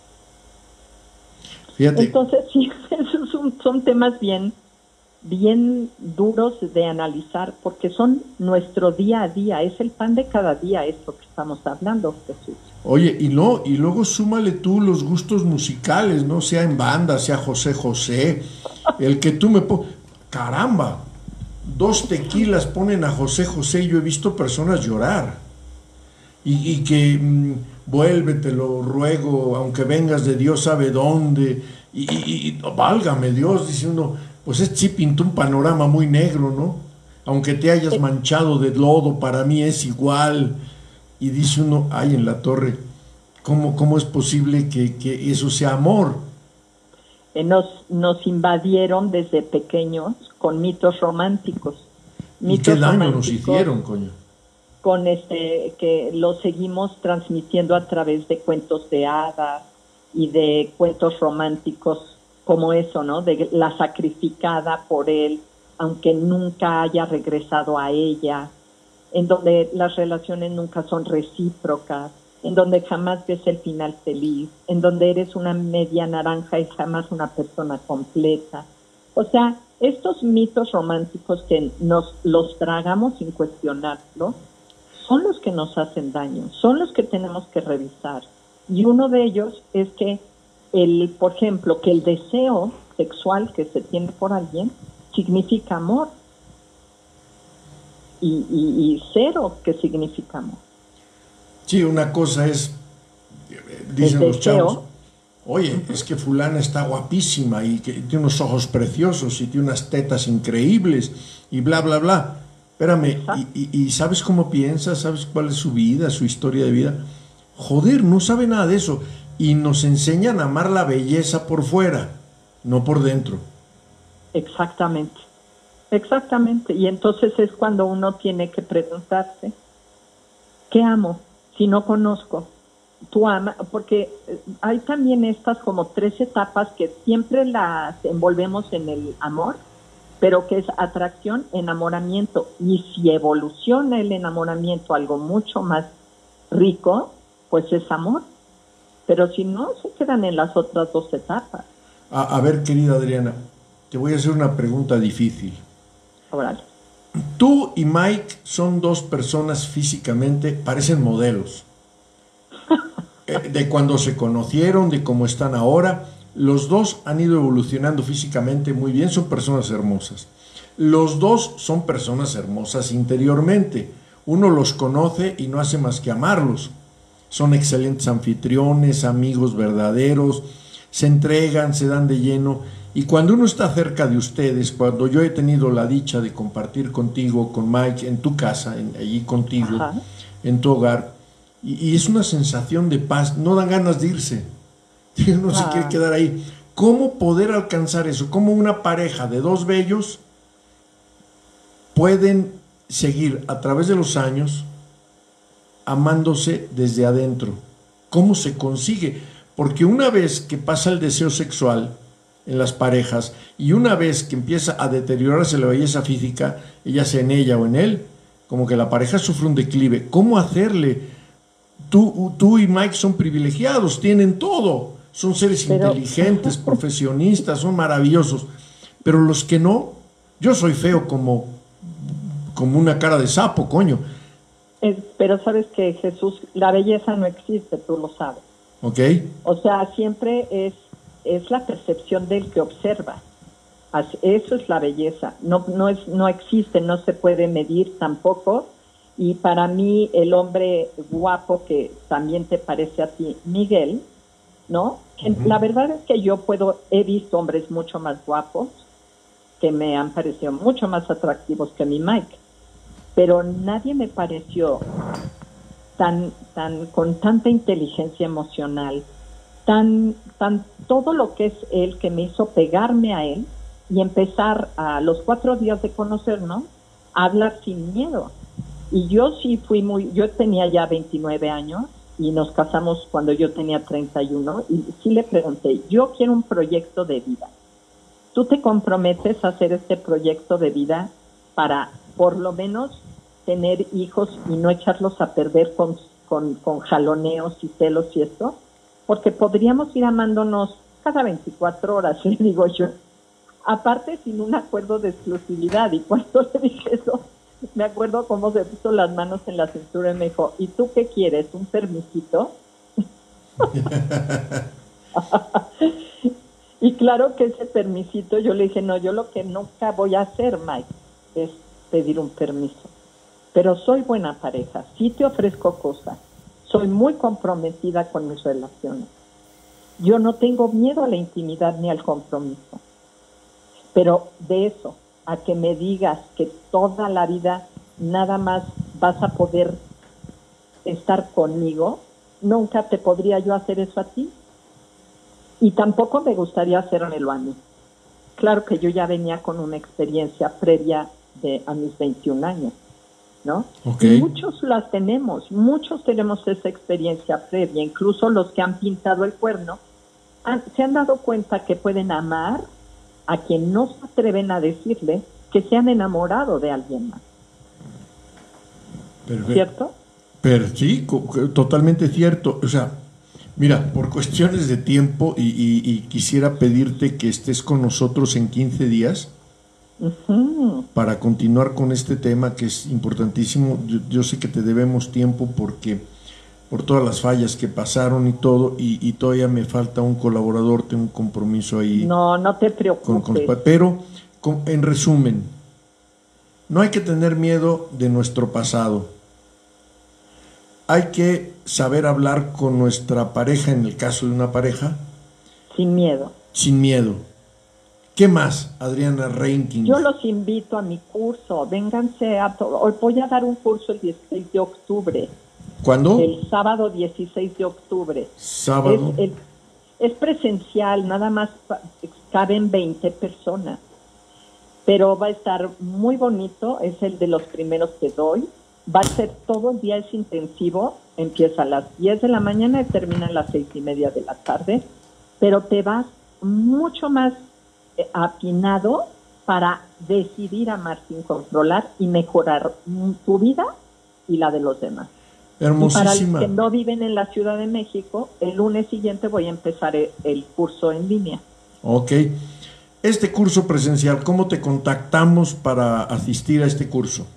Fíjate. Entonces, sí, esos son, son temas bien, bien duros de analizar, porque son nuestro día a día, es el pan de cada día esto que estamos hablando, Jesús. Oye, y no, y luego súmale tú los gustos musicales, ¿no? Sea en banda, sea José José, el que tú me pones, caramba, dos tequilas ponen a José José y yo he visto personas llorar. Y, y que mmm, vuelve, te lo ruego, aunque vengas de Dios sabe dónde, y, y, y válgame Dios, dice uno, pues este sí pintó un panorama muy negro, ¿no? Aunque te hayas manchado de lodo, para mí es igual. Y dice uno, ay, en la torre, ¿cómo, cómo es posible que, que eso sea amor? Eh, nos, nos invadieron desde pequeños con mitos románticos. Mitos ¿Y qué daño románticos, nos hicieron, coño? Con este, que lo seguimos transmitiendo a través de cuentos de hadas y de cuentos románticos como eso, ¿no? De la sacrificada por él, aunque nunca haya regresado a ella, en donde las relaciones nunca son recíprocas, en donde jamás ves el final feliz, en donde eres una media naranja y jamás una persona completa. O sea, estos mitos románticos que nos los tragamos sin cuestionarlo, son los que nos hacen daño, son los que tenemos que revisar. Y uno de ellos es que, el, por ejemplo, que el deseo sexual que se tiene por alguien significa amor. Y, y, y cero que significa amor. Sí, una cosa es, dicen los chavos, oye, uh-huh. es que fulana está guapísima y que tiene unos ojos preciosos y tiene unas tetas increíbles y bla, bla, bla. Espérame, y, y, y ¿sabes cómo piensa? ¿Sabes cuál es su vida, su historia de vida? Joder, no sabe nada de eso. Y nos enseñan a amar la belleza por fuera, no por dentro. Exactamente, exactamente. Y entonces es cuando uno tiene que preguntarse, ¿qué amo si no conozco? Tú amas, porque hay también estas como tres etapas que siempre las envolvemos en el amor, pero que es atracción, enamoramiento. Y si evoluciona el enamoramiento a algo mucho más rico, pues es amor. Pero si no, se quedan en las otras dos etapas. A, a ver, querida Adriana, te voy a hacer una pregunta difícil. Órale. Tú y Mike son dos personas físicamente, parecen modelos. De cuando se conocieron, de cómo están ahora. Los dos han ido evolucionando físicamente muy bien, son personas hermosas. Los dos son personas hermosas interiormente. Uno los conoce y no hace más que amarlos. Son excelentes anfitriones, amigos verdaderos, se entregan, se dan de lleno. Y cuando uno está cerca de ustedes, cuando yo he tenido la dicha de compartir contigo, con Mike, en tu casa, en, allí contigo, ajá, en tu hogar, y, y es una sensación de paz, no dan ganas de irse. Uno ah. se quiere quedar ahí. ¿Cómo poder alcanzar eso? ¿Cómo una pareja de dos bellos pueden seguir a través de los años amándose desde adentro? ¿Cómo se consigue? Porque una vez que pasa el deseo sexual en las parejas y una vez que empieza a deteriorarse la belleza física, ya sea en ella o en él, como que la pareja sufre un declive. ¿Cómo hacerle? Tú, tú y Mike son privilegiados, tienen todo, son seres pero... inteligentes, profesionistas, son maravillosos, pero los que no, yo soy feo como, como una cara de sapo, coño. Es, pero sabes que, Jesús, la belleza no existe, tú lo sabes. Ok. O sea, siempre es, es la percepción del que observa. Eso es la belleza. No, no, es, no existe, no se puede medir tampoco. Y para mí, el hombre guapo, que también te parece a ti, Miguel, ¿no? Uh-huh. La verdad es que yo puedo, he visto hombres mucho más guapos, que me han parecido mucho más atractivos que mi Mike. Pero nadie me pareció tan, tan, con tanta inteligencia emocional, tan, tan, todo lo que es él, que me hizo pegarme a él y empezar a los cuatro días de conocernos a hablar sin miedo. Y yo sí fui muy, yo tenía ya veintinueve años y nos casamos cuando yo tenía treinta y uno y sí le pregunté, yo quiero un proyecto de vida. ¿Tú te comprometes a hacer este proyecto de vida para por lo menos tener hijos y no echarlos a perder con, con, con jaloneos y celos y esto? Porque podríamos ir amándonos cada veinticuatro horas, le digo yo. Aparte, sin un acuerdo de exclusividad. Y cuando le dije eso, me acuerdo cómo se puso las manos en la cintura y me dijo, ¿y tú qué quieres? ¿Un permisito? Y claro que ese permisito, yo le dije, no, yo lo que nunca voy a hacer, Mike, es pedir un permiso. Pero soy buena pareja, sí te ofrezco cosas, soy muy comprometida con mis relaciones. Yo no tengo miedo a la intimidad ni al compromiso. Pero de eso, a que me digas que toda la vida nada más vas a poder estar conmigo, nunca te podría yo hacer eso a ti. Y tampoco me gustaría hacérmelo a mí. Claro que yo ya venía con una experiencia previa de a mis veintiún años, ¿no? Okay. Y muchos las tenemos, muchos tenemos esa experiencia previa, incluso los que han pintado el cuerno, han, se han dado cuenta que pueden amar a quien no se atreven a decirle que se han enamorado de alguien más. Perfecto. ¿Cierto? Pero sí, totalmente cierto. O sea, mira, por cuestiones de tiempo y, y, y quisiera pedirte que estés con nosotros en quince días Uh-huh. para continuar con este tema que es importantísimo. Yo, yo sé que te debemos tiempo porque por todas las fallas que pasaron y todo, y, y todavía me falta un colaborador, tengo un compromiso ahí. No, no te preocupes. Con, con, pero, con, en resumen, no hay que tener miedo de nuestro pasado. Hay que saber hablar con nuestra pareja, en el caso de una pareja. Sin miedo. Sin miedo. ¿Qué más, Adriana Reinking? Yo los invito a mi curso, vénganse a todo. Hoy voy a dar un curso el dieciséis de octubre. ¿Cuándo? El sábado dieciséis de octubre. Sábado. Es, es, es presencial, nada más caben veinte personas. Pero va a estar muy bonito, es el de los primeros que doy. Va a ser todo el día, es intensivo, empieza a las diez de la mañana y termina a las seis y media de la tarde. Pero te vas mucho más afinado para decidir amar sin controlar y mejorar tu vida y la de los demás. Hermosísima. Y para los que no viven en la Ciudad de México, el lunes siguiente voy a empezar el, el curso en línea. Ok. Este curso presencial, ¿cómo te contactamos para asistir a este curso?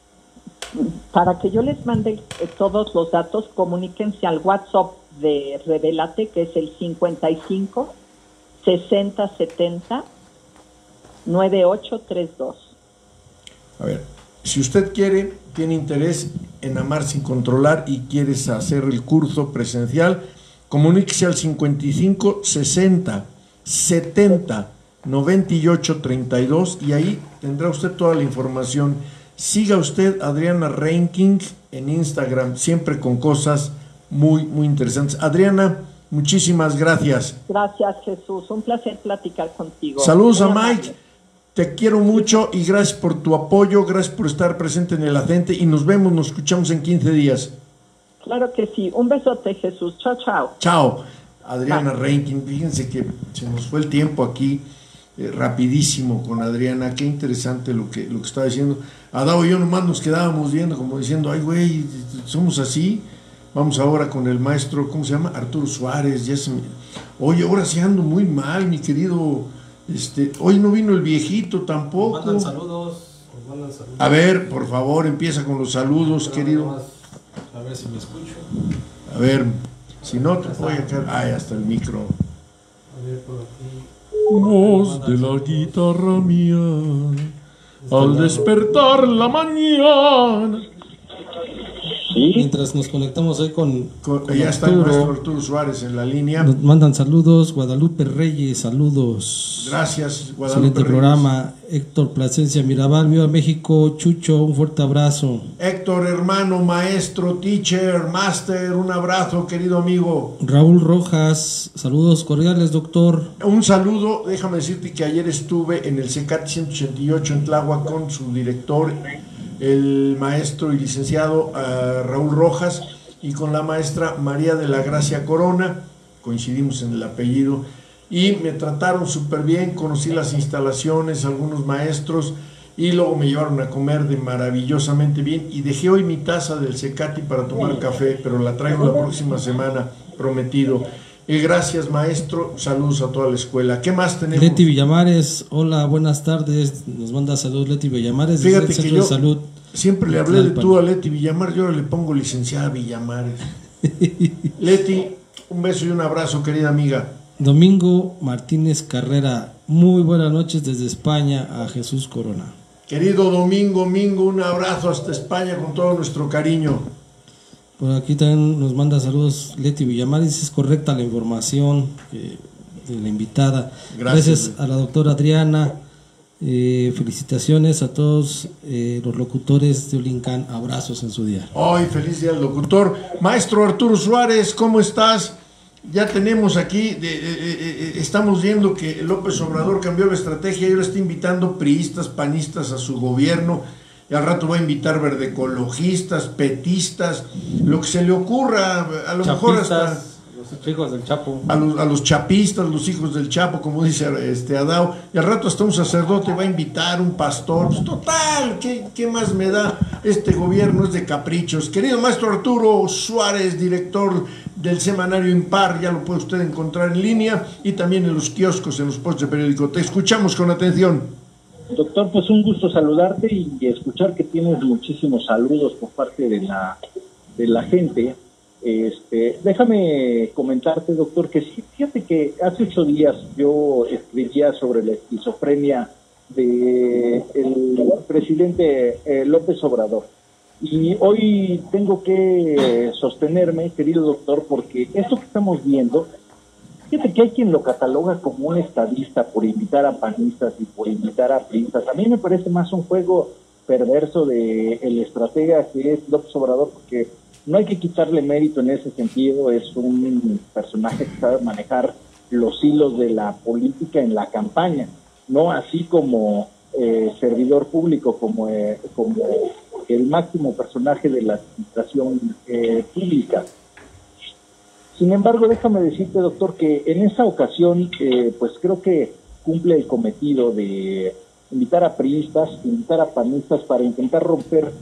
Para que yo les mande eh, todos los datos, comuníquense al WhatsApp de Revelate, que es el cincuenta y cinco sesenta setenta noventa y ocho treinta y dos. A ver, si usted quiere, tiene interés en amar sin controlar y quieres hacer el curso presencial, comuníquese al cincuenta y cinco sesenta setenta noventa y ocho treinta y dos y ahí tendrá usted toda la información. Siga usted Adriana Reinking en Instagram, siempre con cosas muy, muy interesantes. Adriana, muchísimas gracias. Gracias, Jesús. Un placer platicar contigo. Saludos Muy a Mike. amable. Te quiero mucho y gracias por tu apoyo, gracias por estar presente en el Acente y nos vemos, nos escuchamos en quince días. Claro que sí. Un besote, Jesús. Chao, chao. Chao. Adriana Reinking, fíjense que se nos fue el tiempo aquí eh, rapidísimo con Adriana. Qué interesante lo que, lo que estaba diciendo. Adao y yo nomás nos quedábamos viendo como diciendo, ay güey, somos así. Vamos ahora con el maestro, ¿cómo se llama? Arturo Suárez. Ya se me... Oye, ahora sí ando muy mal, mi querido. Este, hoy no vino el viejito tampoco. Nos mandan saludos, nos mandan saludos. A ver, por favor, empieza con los saludos, Pero querido. más, a ver si me escucho. A ver, si no te voy a caer. Ay, hasta el micro. A ver, por aquí. Voz de la guitarra mía, al despertar la mañana. ¿Sí? Mientras nos conectamos hoy con, Con- con ya está el Arturo, maestro Arturo Suárez en la línea. nos mandan saludos. Guadalupe Reyes, saludos. Gracias, Guadalupe Excelente Reyes. programa. Héctor Plasencia Mirabal, viva México. Chucho, un fuerte abrazo. Héctor, hermano, maestro, teacher, master, un abrazo, querido amigo. Raúl Rojas, saludos cordiales, doctor. Un saludo, déjame decirte que ayer estuve en el CECAT ciento ochenta y ocho en Tláhuac con su director, el maestro y licenciado uh, Raúl Rojas, y con la maestra María de la Gracia Corona, coincidimos en el apellido, y me trataron súper bien, conocí las instalaciones, algunos maestros, y luego me llevaron a comer de maravillosamente bien, y dejé hoy mi taza del Cecati para tomar café, pero la traigo la próxima semana, prometido. Y gracias, maestro, saludos a toda la escuela. ¿Qué más tenemos? Leti Villamares, hola, buenas tardes. Nos manda saludos Leti Villamares. Fíjate desde el que Centro yo de Salud. siempre le hablé de Tlalpan. tú a Leti Villamares, yo ahora le pongo licenciada Villamares. Leti, un beso y un abrazo, querida amiga. Domingo Martínez Carrera, muy buenas noches desde España a Jesús Corona. Querido Domingo Mingo, un abrazo hasta España con todo nuestro cariño. Por aquí también nos manda saludos Leti Villamares, es correcta la información eh, de la invitada. Gracias. Gracias a la doctora Adriana, eh, felicitaciones a todos eh, los locutores de Olincan, abrazos en su día. Hoy, feliz día al locutor. Maestro Arturo Suárez, ¿cómo estás? Ya tenemos aquí, de, de, de, de, estamos viendo que López Obrador cambió la estrategia y ahora está invitando priistas, panistas a su gobierno. Y al rato va a invitar verdecologistas, petistas, lo que se le ocurra, a lo mejor hasta los hijos del Chapo. a los, a los chapistas, los hijos del Chapo, como dice este Adao, y al rato hasta un sacerdote va a invitar, un pastor. Pues total, ¿qué, qué más me da? Este gobierno es de caprichos. Querido maestro Arturo Suárez, director del semanario Impar, ya lo puede usted encontrar en línea y también en los kioscos, en los puestos de periódico. Te escuchamos con atención. Doctor, pues un gusto saludarte y escuchar que tienes muchísimos saludos por parte de la de la gente. Este, déjame comentarte, doctor, que sí, fíjate que hace ocho días yo escribía sobre la esquizofrenia de el presidente eh, López Obrador. Y hoy tengo que sostenerme, querido doctor, porque esto que estamos viendo, fíjate que hay quien lo cataloga como un estadista por invitar a panistas y por invitar a priistas. A mí me parece más un juego perverso de el estratega que es López Obrador, porque no hay que quitarle mérito en ese sentido. Es un personaje que sabe manejar los hilos de la política en la campaña, no así como eh, servidor público, como, eh, como el máximo personaje de la administración eh, pública. Sin embargo, déjame decirte, doctor, que en esa ocasión, eh, pues creo que cumple el cometido de invitar a priistas, invitar a panistas para intentar romper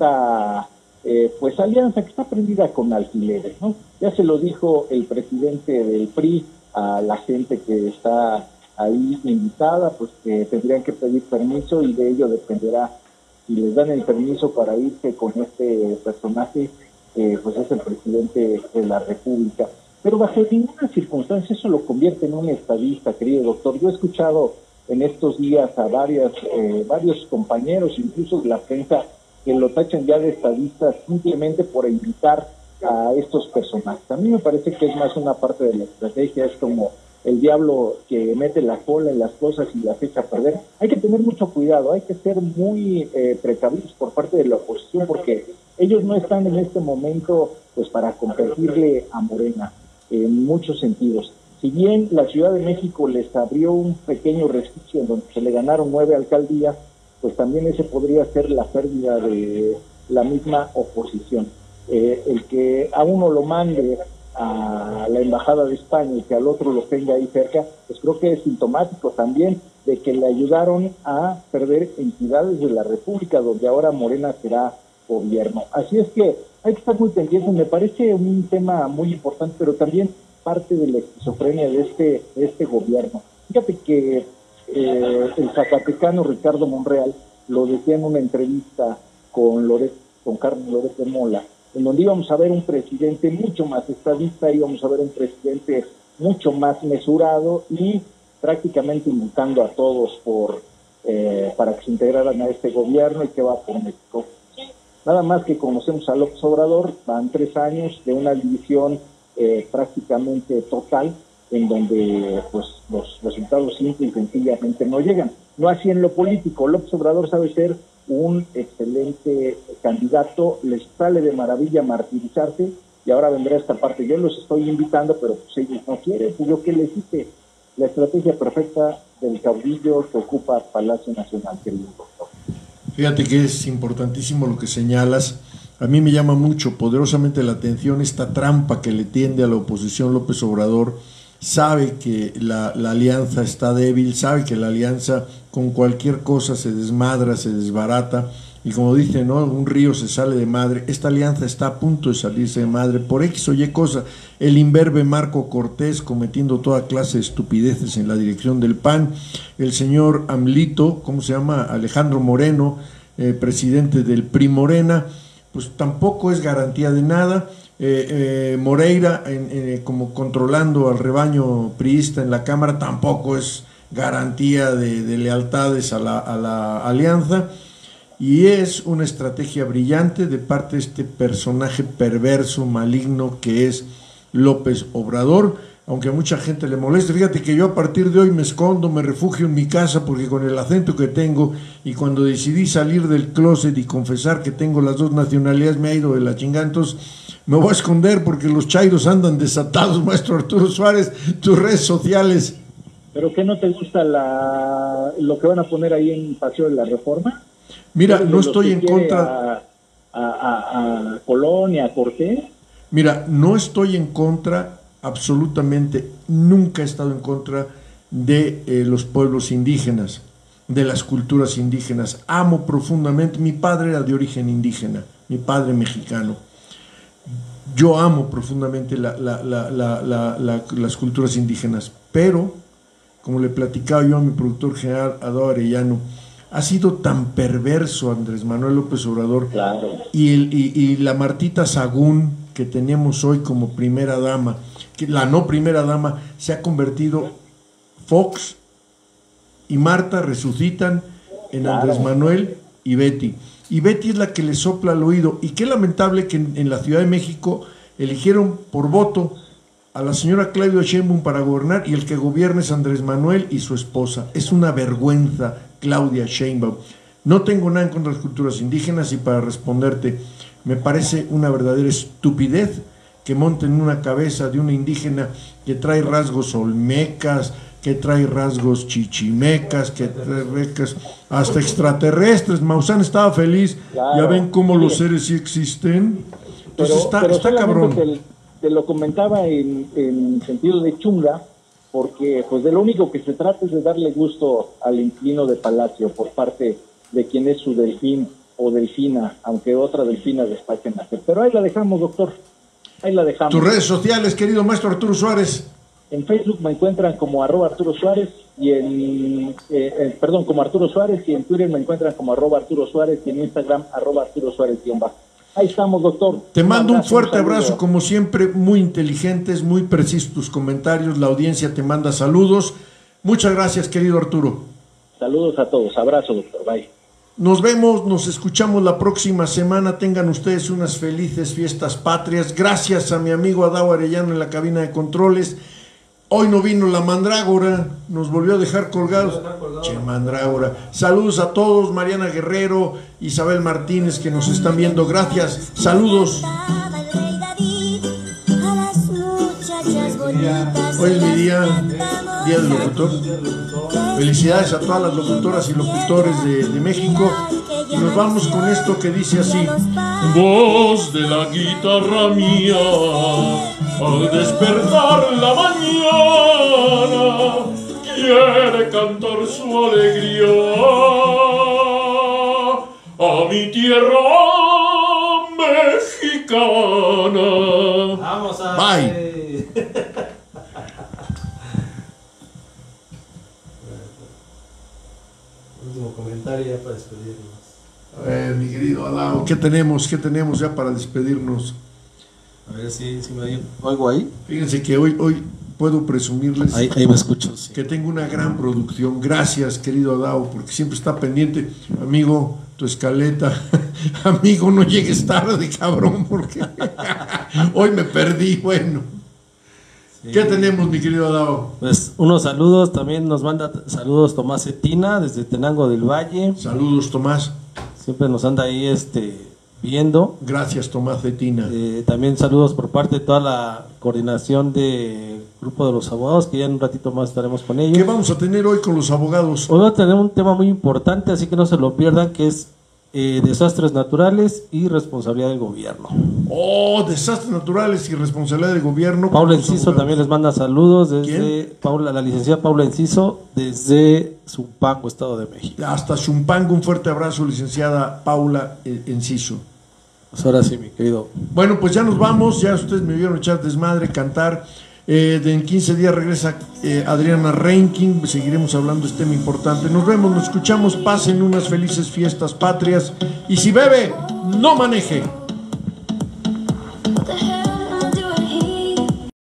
esta eh, pues alianza que está prendida con alfileres, ¿no? Ya se lo dijo el presidente del P R I a la gente que está ahí invitada, pues que tendrían que pedir permiso y de ello dependerá si les dan el permiso para irse con este personaje. Eh, pues es el presidente de la República. Pero bajo ninguna circunstancia eso lo convierte en un estadista, querido doctor. Yo he escuchado en estos días a varias, eh, varios compañeros, incluso de la prensa, que lo tachan ya de estadista simplemente por invitar a estos personajes. A mí me parece que es más una parte de la estrategia, es como el diablo que mete la cola en las cosas y las echa a perder. Hay que tener mucho cuidado, hay que ser muy eh, precavidos por parte de la oposición, porque ellos no están en este momento pues para competirle a Morena en muchos sentidos. Si bien la Ciudad de México les abrió un pequeño resquicio en donde se le ganaron nueve alcaldías, pues también ese podría ser la pérdida de la misma oposición. Eh, el que a uno lo mande a la Embajada de España y que al otro lo tenga ahí cerca, pues creo que es sintomático también de que le ayudaron a perder entidades de la República, donde ahora Morena será gobierno. Así es que hay que estar muy pendientes. Me parece un tema muy importante, pero también parte de la esquizofrenia de este, de este gobierno. Fíjate que eh, el zacatecano Ricardo Monreal lo decía en una entrevista con Loret, con Carmen Loret de Mola, en donde íbamos a ver un presidente mucho más estadista, íbamos a ver un presidente mucho más mesurado y prácticamente invitando a todos por eh, para que se integraran a este gobierno y que va por México. Nada más que conocemos a López Obrador, van tres años de una división eh, prácticamente total, en donde pues los resultados simple y sencillamente no llegan. No así en lo político. López Obrador sabe ser un excelente candidato, les sale de maravilla martirizarse, y ahora vendrá esta parte. Yo los estoy invitando, pero pues ellos no quieren. Pues yo qué les hice, la estrategia perfecta del caudillo que ocupa Palacio Nacional, querido doctor. Fíjate que es importantísimo lo que señalas. A mí me llama mucho, poderosamente la atención esta trampa que le tiende a la oposición López Obrador. Sabe que la, la alianza está débil, sabe que la alianza con cualquier cosa se desmadra, se desbarata, y como dice, ¿no?, un río se sale de madre. Esta alianza está a punto de salirse de madre por X o Y cosa. El imberbe Marco Cortés cometiendo toda clase de estupideces en la dirección del P A N, el señor AMLito, ¿cómo se llama?, Alejandro Moreno, eh, presidente del P R I Morena, pues tampoco es garantía de nada. Eh, eh, Moreira en, eh, como controlando al rebaño priista en la Cámara, tampoco es garantía de, de lealtades a la, a la alianza, y es una estrategia brillante de parte de este personaje perverso, maligno que es López Obrador, aunque a mucha gente le moleste. Fíjate que yo a partir de hoy me escondo, me refugio en mi casa, porque con el acento que tengo y cuando decidí salir del closet y confesar que tengo las dos nacionalidades, me ha ido de la chingada. Entonces me voy a esconder porque los chairos andan desatados, maestro Arturo Suárez, tus redes sociales. ¿Pero qué no te gusta la lo que van a poner ahí en Paseo de la Reforma? Mira, no estoy en contra... A, a, a, a Colonia, a Cortés. Mira, no estoy en contra, absolutamente, nunca he estado en contra de eh, los pueblos indígenas, de las culturas indígenas. Amo profundamente, mi padre era de origen indígena, mi padre mexicano. Yo amo profundamente la, la, la, la, la, la, las culturas indígenas, pero, como le platicaba yo a mi productor general, Adao Arellano, ha sido tan perverso Andrés Manuel López Obrador. Claro. Y, el, y, y la Martita Sagún que tenemos hoy como primera dama, que la no primera dama, se ha convertido, Fox y Marta resucitan en Claro. Andrés Manuel y Betty. Y Betty es la que le sopla al oído. Y qué lamentable que en, en la Ciudad de México eligieron por voto a la señora Claudia Sheinbaum para gobernar, y el que gobierna es Andrés Manuel y su esposa. Es una vergüenza, Claudia Sheinbaum. No tengo nada en contra de las culturas indígenas, y para responderte, me parece una verdadera estupidez que monten una cabeza de una indígena que trae rasgos olmecas, que trae rasgos chichimecas, que trae recas, hasta extraterrestres. Maussan estaba feliz. Claro. Ya ven cómo los seres sí existen. Entonces Pero, está, pero está solamente cabrón. Te, te lo comentaba en, en sentido de chunga, porque pues de lo único que se trata es de darle gusto al inquilino de Palacio por parte de quien es su delfín o delfina, aunque otra delfina despache en hacer. Pero ahí la dejamos, doctor. Ahí la dejamos. Tus redes sociales, querido maestro Arturo Suárez. En Facebook me encuentran como arroba Arturo Suárez y en, eh, eh, perdón, como Arturo Suárez, y en Twitter me encuentran como arroba Arturo Suárez y en Instagram arroba Arturo Suárez guión bajo. Ahí estamos, doctor. Te mando un fuerte un abrazo, como siempre, muy inteligentes, muy precisos tus comentarios, la audiencia te manda saludos. Muchas gracias, querido Arturo. Saludos a todos, abrazo, doctor, bye. Nos vemos, nos escuchamos la próxima semana. Tengan ustedes unas felices fiestas patrias. Gracias a mi amigo Adao Arellano en la cabina de controles. Hoy no vino la mandrágora, nos volvió a dejar colgados. Che, mandrágora. Saludos a todos, Mariana Guerrero, Isabel Martínez, que nos están viendo. Gracias, saludos. Hoy es mi día, día del locutor. Felicidades a todas las locutoras y locutores de, de México. Y nos vamos con esto que dice así: voz de la guitarra mía, al despertar la mañana, quiere cantar su alegría a mi tierra mexicana. Vamos a Bye. Último comentario ya para despedirnos. A ver, mi querido Adao, ¿qué tenemos? ¿Qué tenemos ya para despedirnos? A ver si, si me oigo. ¿Oigo ahí? Fíjense que hoy, hoy puedo presumirles Ahí, ahí me escucho. Sí. que tengo una gran producción. Gracias, querido Adao, porque siempre está pendiente. Amigo, tu escaleta. Amigo, no llegues tarde, cabrón, porque hoy me perdí. Bueno, Sí. ¿qué tenemos, mi querido Adao? Pues unos saludos, también nos manda saludos Tomás Cetina desde Tenango del Valle. Saludos, Tomás. Siempre nos anda ahí este viendo. Gracias, Tomás Cetina. Eh, también saludos por parte de toda la coordinación del grupo de los abogados, que ya en un ratito más estaremos con ellos. ¿Qué vamos a tener hoy con los abogados? Hoy vamos a tener un tema muy importante, así que no se lo pierdan, que es eh, desastres naturales y responsabilidad del gobierno. Oh, desastres naturales y responsabilidad del gobierno. Paula con los Enciso abogados. también les manda saludos desde ¿Quién? Paula, la licenciada Paula Enciso desde Zumpango, Estado de México. Hasta Zumpango, un fuerte abrazo, licenciada Paula eh, Enciso. Pues ahora sí, mi querido. Bueno, pues ya nos vamos, ya ustedes me vieron echar desmadre, cantar. Eh, de en quince días regresa eh, Adriana Reinking, seguiremos hablando de este tema importante. Nos vemos, nos escuchamos, pasen unas felices fiestas patrias y si bebe, no maneje.